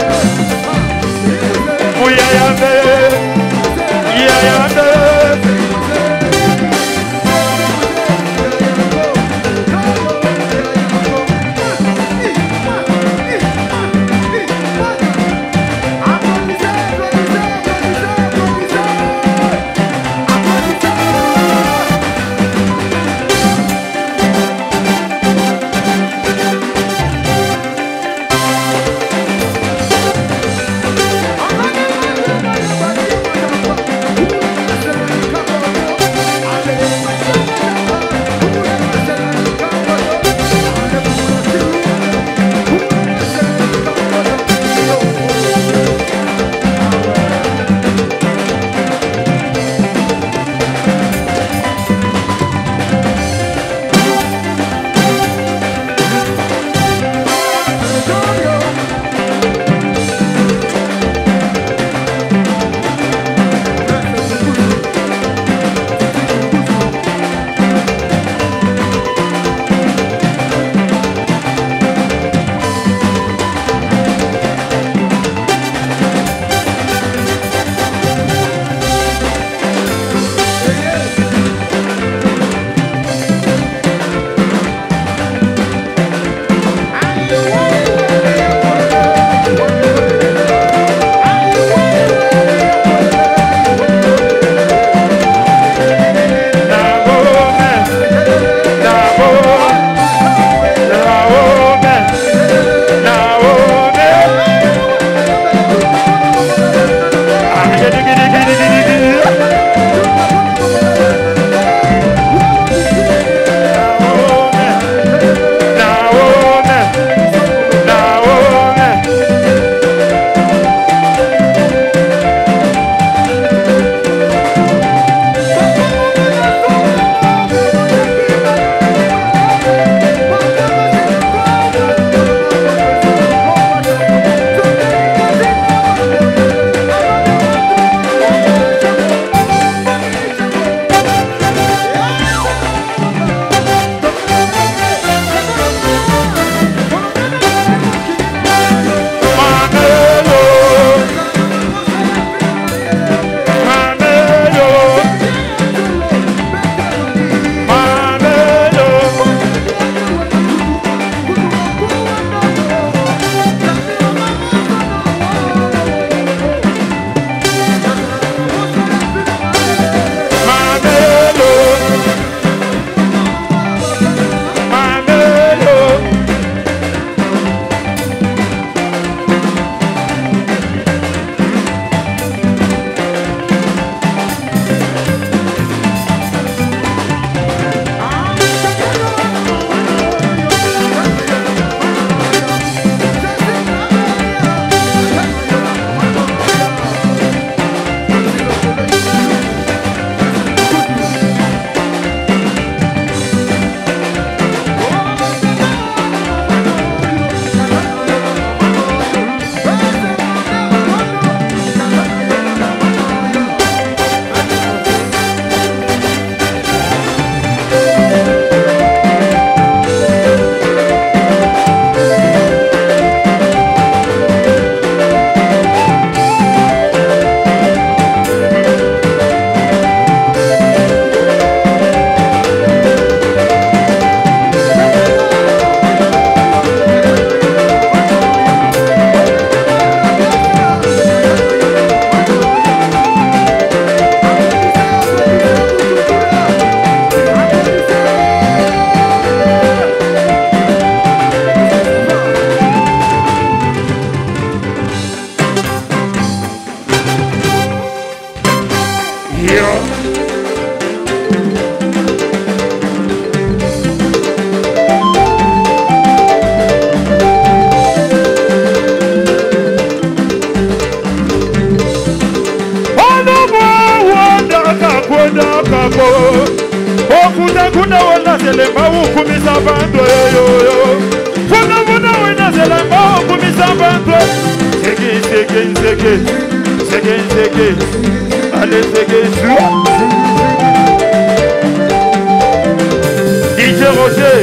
Mouyayande, Yayande. Allez, DJ Roger.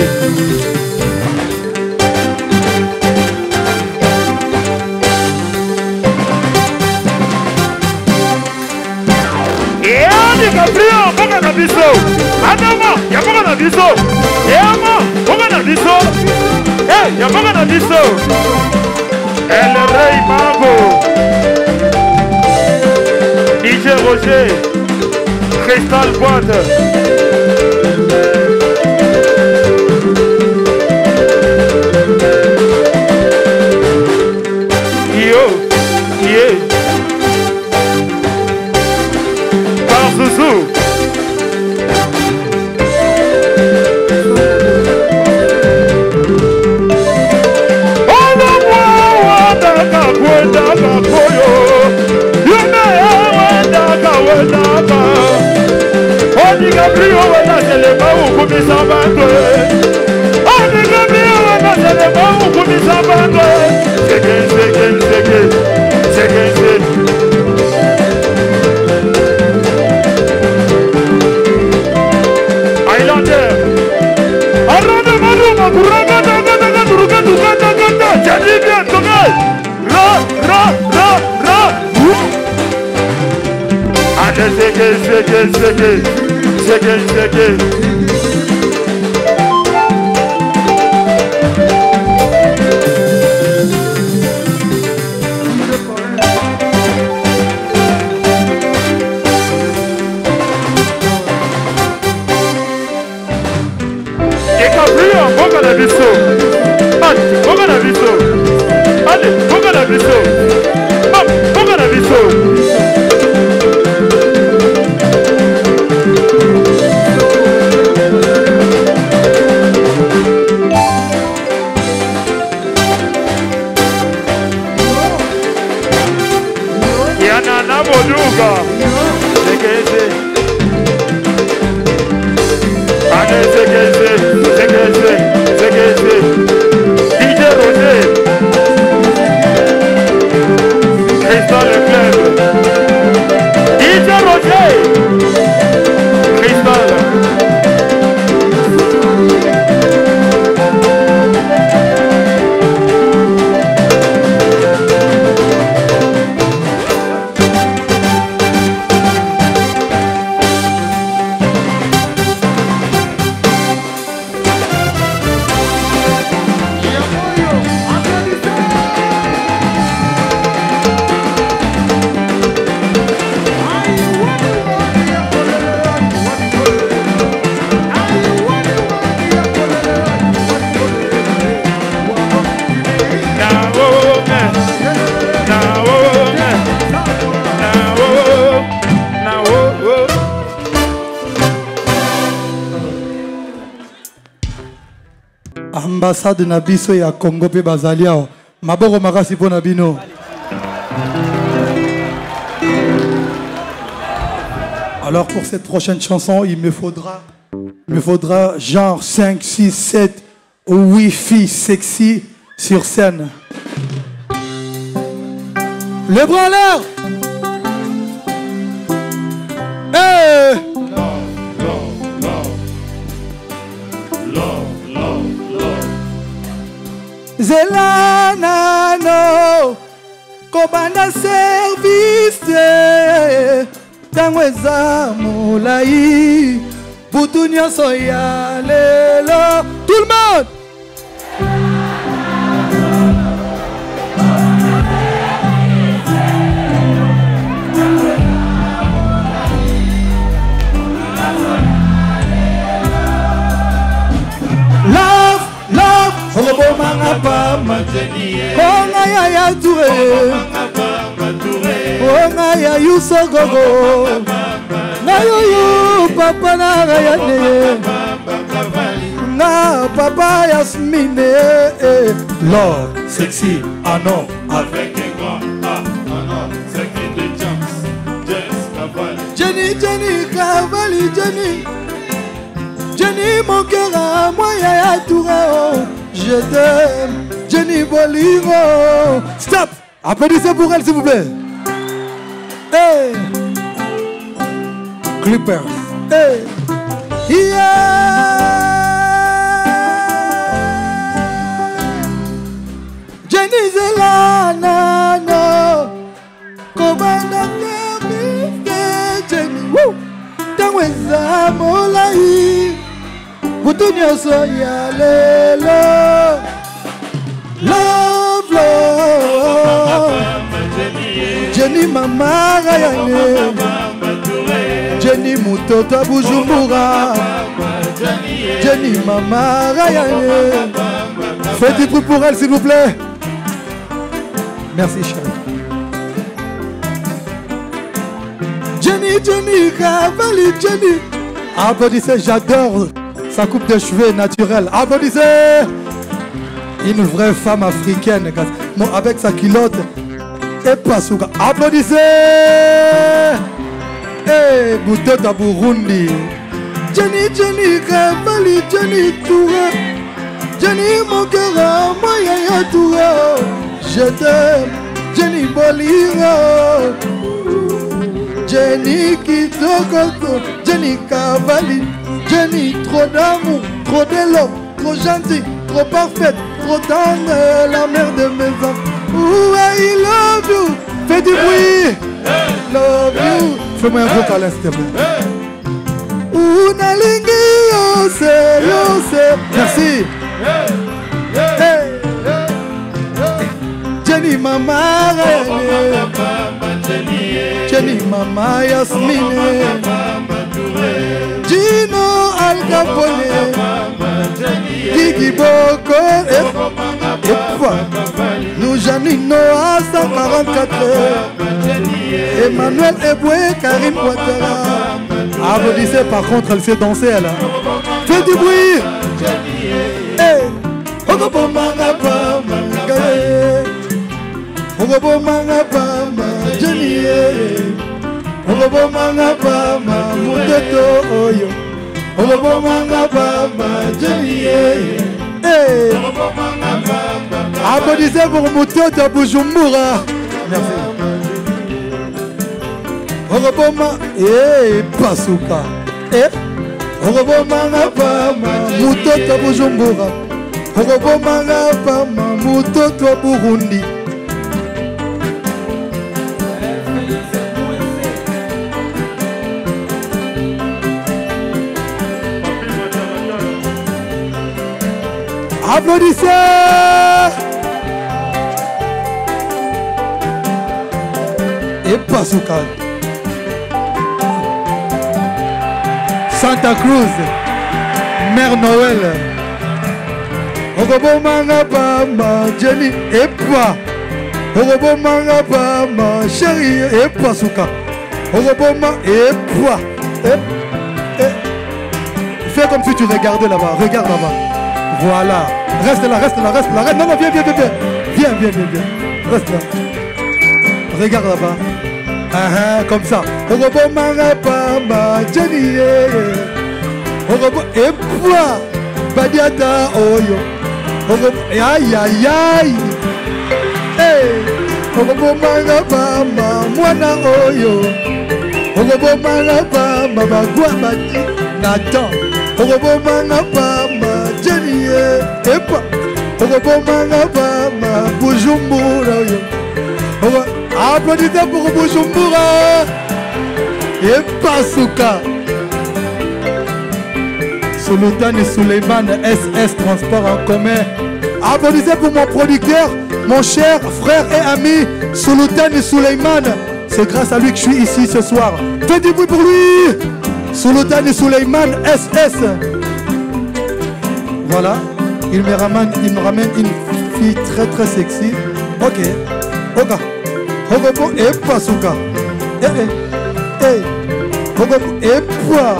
Et on dit Gabriel, on va biso. Adama, y'a pas de biso. Et Ama, on va biso. Eh, y'a pas de biso. El Rey Mambo. DJ Roger, Crystal Boîte. Yo, yeah. Par Zouzou. Ambassade na biso ya Congo pe bazalia maboko makasi po na bino. Alors pour cette prochaine chanson, il me faudra genre 5, 6, 7 ou 8 filles sexy sur scène. Les bras en l'air. Hey! Zelanano kobanda service tango eza molai butu nyonso ya lelo tout le monde. Onga ya Touré, onga ya Yusogogo, na yoyo papa na Rayane, na papa Yasmine. Love, sexy, ah non, avec un grand A, ah non, c'est qui de James, Jess Cavalli. Jenny, Jenny, Cavalli, Jenny, Jenny, mon cœur à moi ya Touré. Je t'aime, Jenny Bolingo. Stop. Applaudissez pour elle, s'il vous plaît. Hey. Clippers. Hey. Yeah. Jenny Zelana, no. Komanda Jenny. Woo. Tangweza molai. Mutunyo soya lelo. Love, love. Jenny mama gayane. Jenny mutoto Bujumbura. Jenny mama gayane. Faites du bruit pour elle s'il vous plaît. Merci chérie. Jenny, Jenny, Cavalli, Jenny. Applaudissez, j'adore sa coupe de cheveux naturelle. Applaudissez. Une vraie femme africaine, avec sa culotte et pas sous. Applaudissez. Eh, Boutoto Burundi. Jenny, Jenny, Cavalli, Jenny, Toura. Jenny, mon cœur, moi, y'a Toura. Je t'aime, Jenny Boliro. Jenny Kitoko, Jenny Cavalli. Jenny, trop d'amour, trop d'élan, trop gentil, trop parfaite, trop tendre, la mère de mes enfants. Ooh, I love you. Fais du bruit. Love you. Fais-moi un vocal, s'il te plaît. Ooh, nalingi, yose, yose. Merci. Hey. Jenny mama, Jenny mama, Yasmine. Gino Al Capone, Gigi Boko, et quoi? Nous Janino à 144, Emmanuel Eboué, Karim Ouattara. Applaudissez, par contre, elle sait danser, elle. Fais du bruit. Hey, Ogobo Mangapa, Mangaye, Ogobo Mangapa, Jenny. Ogobo mangapa ma mutoto oyo. Ogobo mangapa ma Jenny. Applaudissez pour Mutoto Bujumbura. Merci. Ogobo ma Pasuka. Ogobo mangapa ma Mutoto Bujumbura. Ogobo mangapa ma Mutoto Burundi. Applaudissez. Et Pasuka. Santa Cruz. Mère Noël. Ogobo mangapa ma Jenny. Et pas. Ogobo mangapa ma chérie. Et Pasuka. Ogobo ma et pas. Fais comme si tu regardais là-bas. Regarde là-bas. Voilà. Reste là, reste là, reste là. Reste. Non, non, viens, viens, viens, viens. Viens, viens, viens, viens. Reste là. Regarde là-bas. Comme ça. Ogobo mangapa ma Jenny. Ogobo et quoi? Badiata oyo. Ogobo aïe aïe aïe. Hey. Ogobo mangapa ma mwana oyo. Ogobo mangapa ma bagwa mati Nathan. Ogobo mangapa ma Jenny. Epa. Ogobo mangapa ma Bujumbura oyo. Applaudissez pour Bujumbura. Et Pasuka. Sultan et Suleiman, SS Transport en commun. Applaudissez pour mon producteur, mon cher frère et ami, Sultan et Suleiman. C'est grâce à lui que je suis ici ce soir. Faites du bruit pour lui. Sultan et Suleiman, SS. Voilà. Il me ramène une fille très très sexy. Ok. Oga. Ogobo et Pasuka. Ogobo et quoi?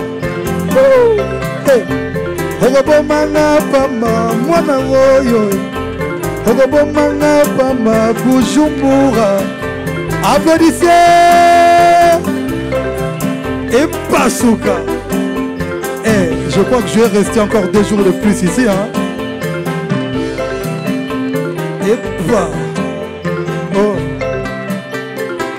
Ogobo mangapa ma mwana oyo. Ogobo mangapa ma Bujumbura. Applaudissez. Et Pasuka. Je crois que je vais rester encore 2 jours de plus ici, hein. Et pas. Oh.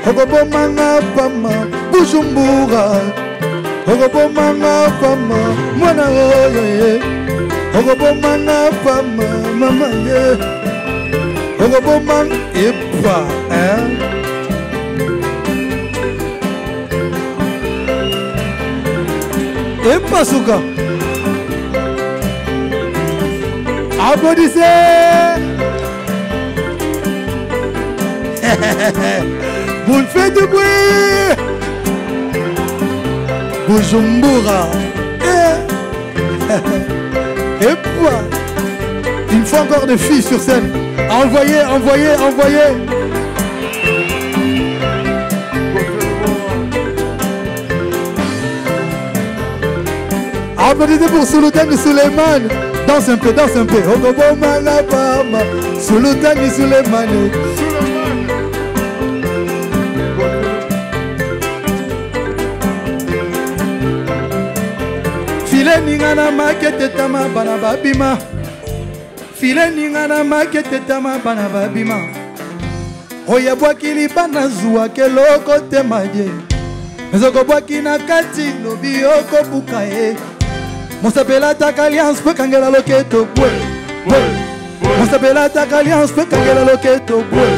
okobomanga pama Bujumbura okobomanga pama mwana oyo ye okobomanga pama mama ye okobomanga epa epa suka applaudissez. Vous le faites du bruit. Bujumbura. Et quoi? Il me faut encore des filles sur scène. Envoyez, envoyez, envoyez. Applaudissez pour Sultan Suleiman. Danse un peu, danse un peu. Ogoboma la pama. Sultan Suleiman. File ningana makete tama bana babima. File ningana makete tama bana babima. Oya bwakili bana zuwa keloko temaje. Mezoko bwaki na kati lobi oko bukaye. Mosapela taka alliance pe kangela loketo bwe. Mosapela taka alliance pe kangela loketo bwe.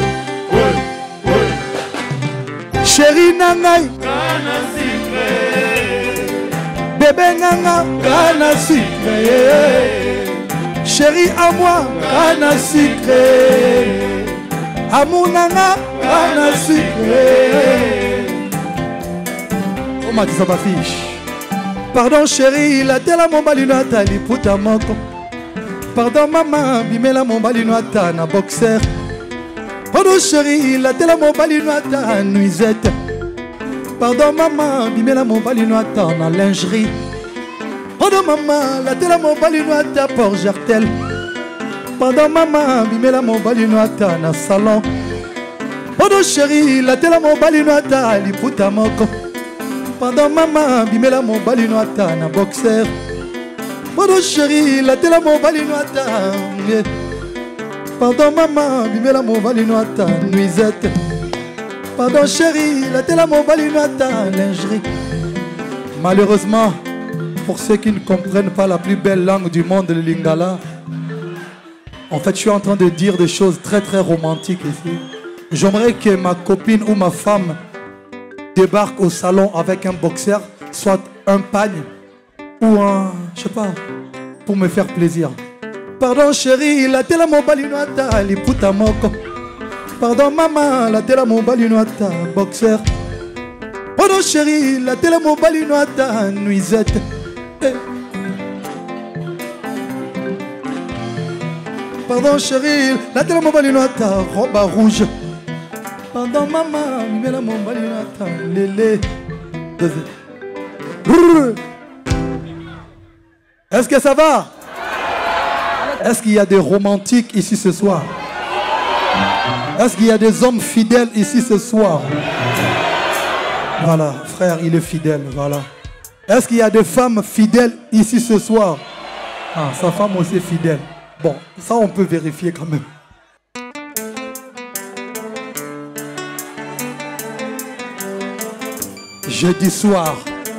Chéri nangai kana secret. Bébé nanga kana secret. Chéri à moi kana secret. Amour nanga kana secret. On m'a dit ça ma fiche. Pardon chérie, la tela mon balinata li puta moko. Pardon maman, bimela mon balinata na boxer. Pardon chérie, la tela mon balinata nuisette. Pardon maman, bimela mon balinata na lingerie. Pardon maman, la tela mon balinata pour jartel. Pardon maman, bimela mon balinata na salon. Pardon chérie, la tela mon balinata li puta moko. Pendant maman, bimela mon balinoata na boxer. Pendant chérie, la tela mon balinoata. Pendant maman, bimela mon balinoata nuisette. Pendant chérie, la tela mon balinoata lingerie. Malheureusement, pour ceux qui ne comprennent pas la plus belle langue du monde, le lingala, en fait, je suis en train de dire des choses très très romantiques ici. J'aimerais que ma copine ou ma femme débarque au salon avec un boxer, soit un pagne ou un, je sais pas, pour me faire plaisir. Pardon chérie, la tela mon balinoata li puta moko. Pardon maman, la tela mon balinoata boxer. Pardon chérie, la tela mon balinoata nuisette. Pardon chérie, la tela mon balinoata robe rouge. Pendant maman, mais la mon balinata, lélé. Est-ce que ça va? Est-ce qu'il y a des romantiques ici ce soir? Est-ce qu'il y a des hommes fidèles ici ce soir? Voilà, frère, il est fidèle, voilà. Est-ce qu'il y a des femmes fidèles ici ce soir? Ah, sa femme aussi est fidèle. Bon, ça on peut vérifier quand même. Jeudi soir.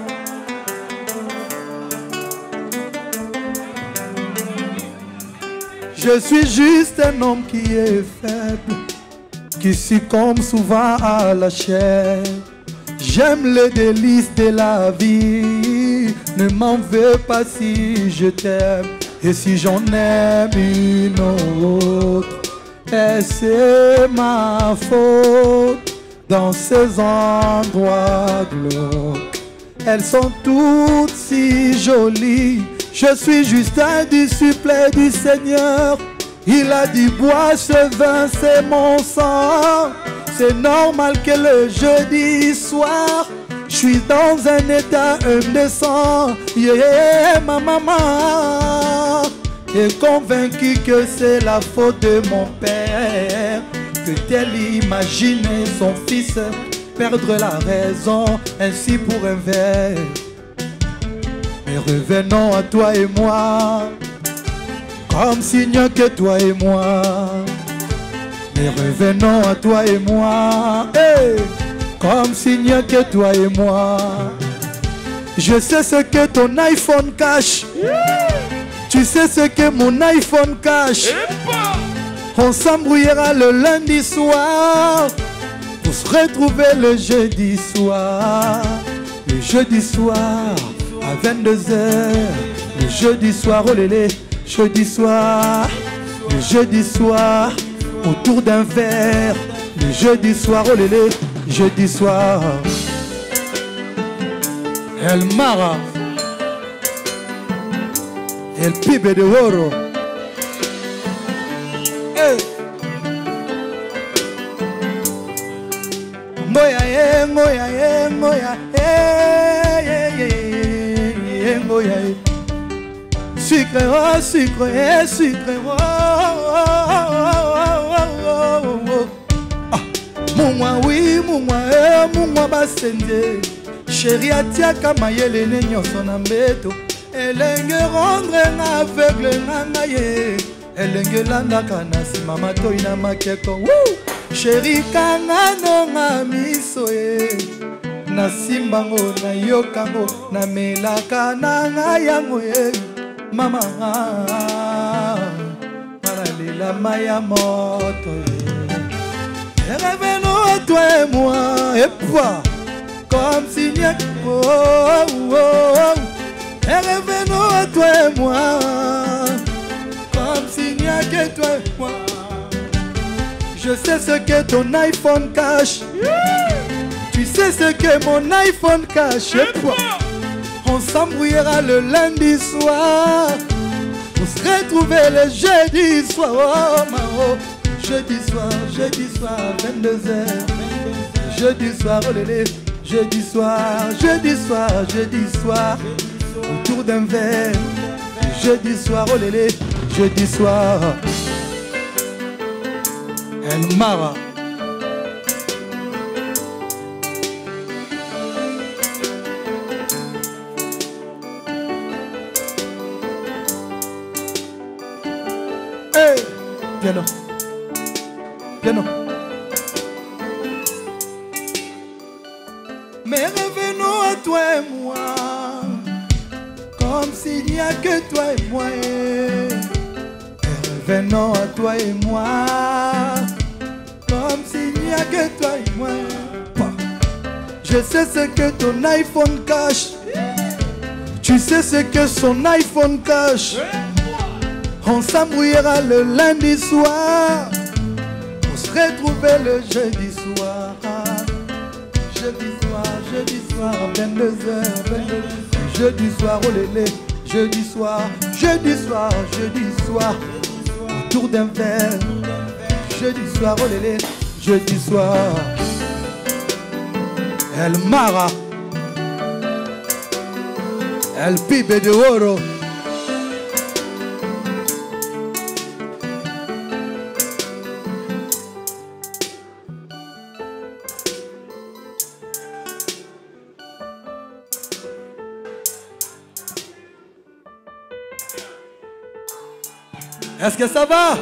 Je suis juste un homme qui est faible, qui succombe souvent à la chair. J'aime les délices de la vie, ne m'en veux pas si je t'aime. Et si j'en aime une autre, et c'est ma faute. Dans ces endroits glauques, elles sont toutes si jolies. Je suis juste un disciple du Seigneur. Il a dit bois ce vin, c'est mon sang. C'est normal que le jeudi soir, je suis dans un état indécent. Yeah, ma maman est convaincue que c'est la faute de mon père. Que tel imaginait son fils perdre la raison ainsi pour un verre. Mais revenons à toi et moi, comme s'il n'y a que toi et moi. Mais revenons à toi et moi, hey, Comme s'il n'y a que toi et moi. Je sais ce que ton iPhone cache. Tu sais ce que mon iPhone cache. On s'embrouillera le lundi soir pour se retrouver le jeudi soir. Le jeudi soir à 22h. Le jeudi soir, oh lélé, jeudi soir. Le jeudi soir autour d'un verre. Le jeudi soir, oh lélé, jeudi soir. El Mara, El Pibe de Oro. Hey. Ngoya, ngoya, ngoya, ngoya. Sucre, oh, sucre, sucre, oh, Mouma, oui, mouma, mouma, basende. Chérie atiaka mayele ne nyonso na mbeto. Elenge rendre na aveugle na ngaye. Elenge landaka na sima matoi na makeko. Chérie kanga nonga miso ye. Na simbango na yokango na melaka na ngayango ye. Mama paralela maya moto ye. Revenons à toi et moi et toi. Comme s'il n'y a que toi. Et revenons à toi et moi. Comme s'il n'y a que toi et moi. Je sais ce que ton iPhone cache. Tu sais ce que mon iPhone cache. Et toi, on s'embrouillera le lundi soir pour se retrouver le jeudi soir. Oh, Maro. Jeudi soir, 22h. Jeudi soir, oh lélé. Jeudi soir, jeudi soir, jeudi soir, autour d'un verre. Jeudi soir, oh lélé, jeudi soir. El Mara. Hey, piano, piano. Mais revenons à toi et moi, comme s'il n'y a que toi et moi. Et revenons à toi et moi, comme s'il n'y a que toi et moi. Je sais ce que ton iPhone cache. Tu sais ce que son iPhone cache. On s'embrouillera le lundi soir pour se retrouver le jeudi soir. Jeudi soir, 22h, 22h. Jeudi soir, oh lélé, jeudi soir, jeudi soir, jeudi soir, autour d'un verre. Jeudi soir, oh lélé, jeudi soir. El Mara, El Pibe de Oro. Est-ce que ça va?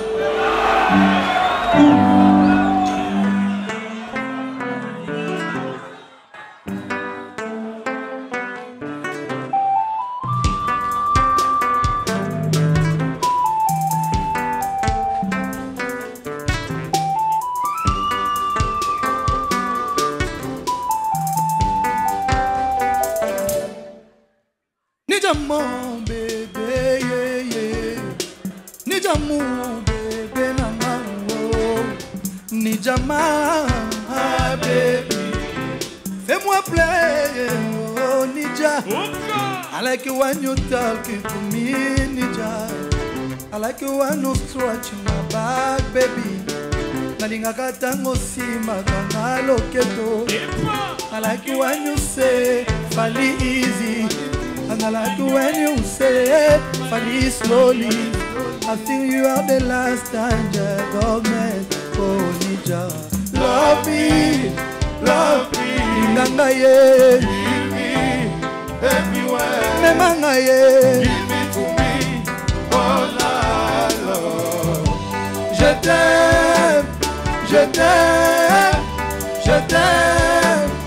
Nija mon bébé, yeah, yeah. Nija mon bébé, maman, Nija ma baby. Fais-moi plaisir, oh Nija. I like it when you talk to me, Nija. I like it when you stretch my back, baby. Nalinga katango sima kanga loketo. I like it when you say, Fali easy. And I like it when you say, Fali slowly. I think you are the last danger government, oh Nija. Love me, love me. Ninganga ye, give me everywhere. Nemanga ye, give me to me, all I love. Je t'aime, je t'aime, je t'aime.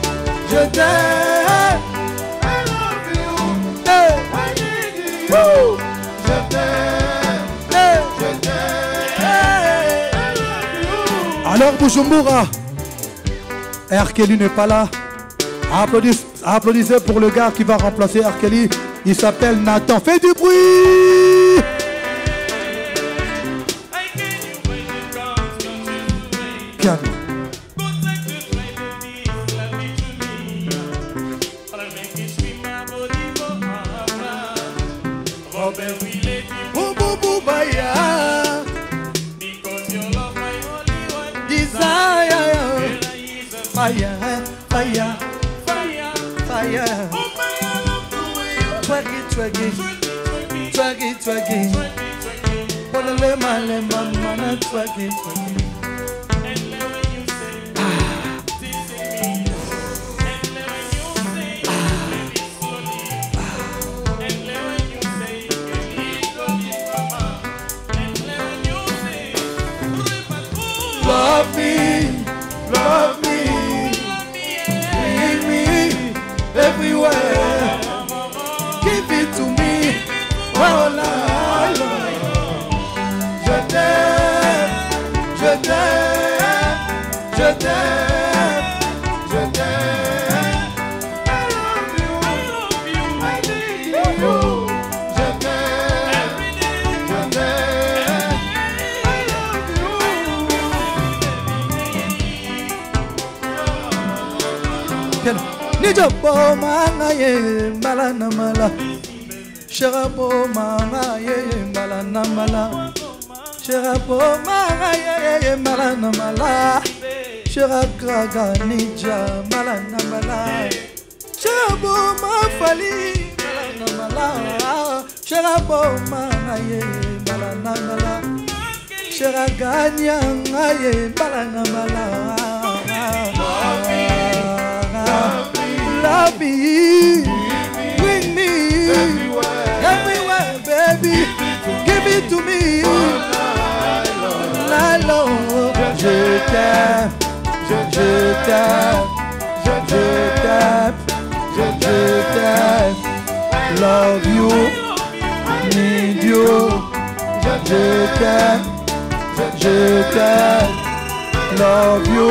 je t'aime. I love you. Hey. I need you. Woo. Je t'aime. Hey. Je t'aime. Hey. I love you. Alors Bujumbura, R. Kelly n'est pas là. Applaudissez pour le gars qui va remplacer R. Kelly. Il s'appelle Nathan. Fais du bruit. Piano. Fire, fire, fire, fire. Twag it, twag it, twag it, twag it. Wanna let my man twag it, twag it. Love me, love me. Everywhere, give it to me, oh la la. Je t'aime, je t'aime, je t'aime, je t'aime. I love you, I need you. Je t'aime, je t'aime, I love you. Nijo po manga ye mbala na mala, shera po manga ye mbala na mala, shera po manga ye mbala na mala, shera gaga nija mbala na mala, shera po mafali mbala na mala, shera po manga ye mbala na mala, shera ganya ye mbala na mala. Love me, bring me everywhere, baby. Give it to me. I love, je t'aime, je t'aime, je t'aime, je t'aime. Love you, need you. Je t'aime, love you.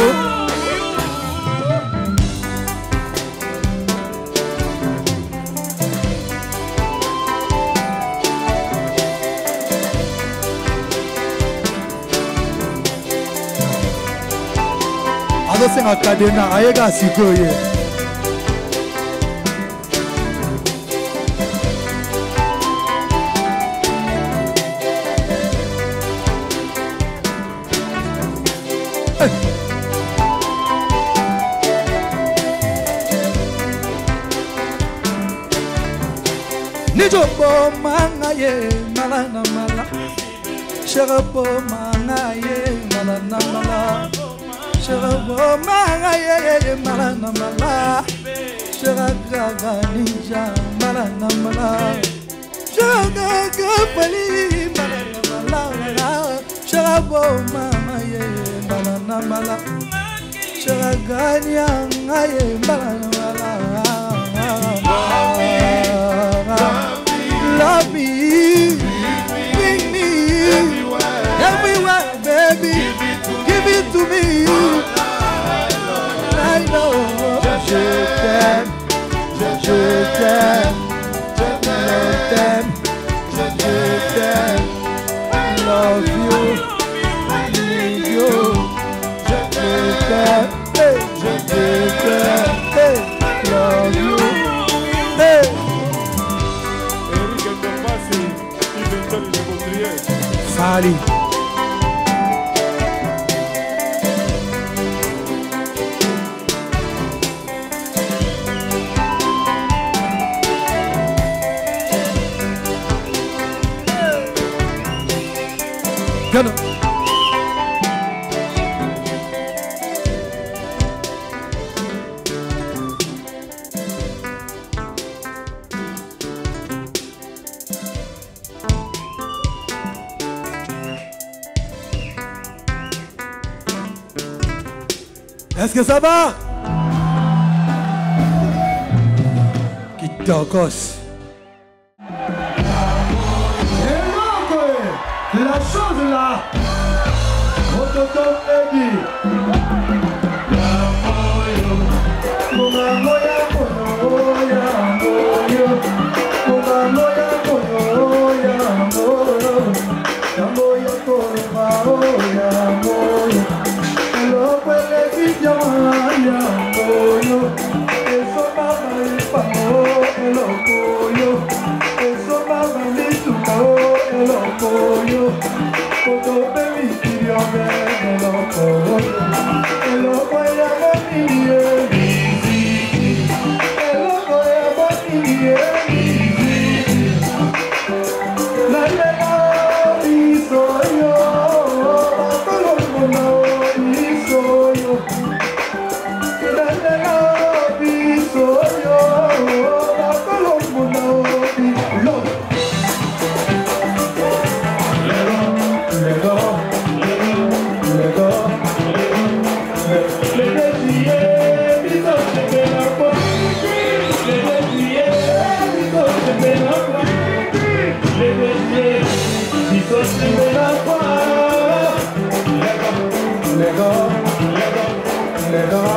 Senga kadena ayega sikoye. Nijo po manga ye malana mala, shera po manga ye malana mala. Shera manga ye malana mala, shera gaga ninja malana mala, shera gaga pali malana mala, shera manga ye malana mala, shera ganya ye malana mala. Love me, bring me everywhere, baby. Give it to me. I know. Je t'aime, je t'aime, je t'aime, je t'aime. Love you, I need you. Je t'aime, je t'aime, love you. Fali. Piano. Est-ce que ça va? Tokos. La chose là, Ototo Edi. Lego.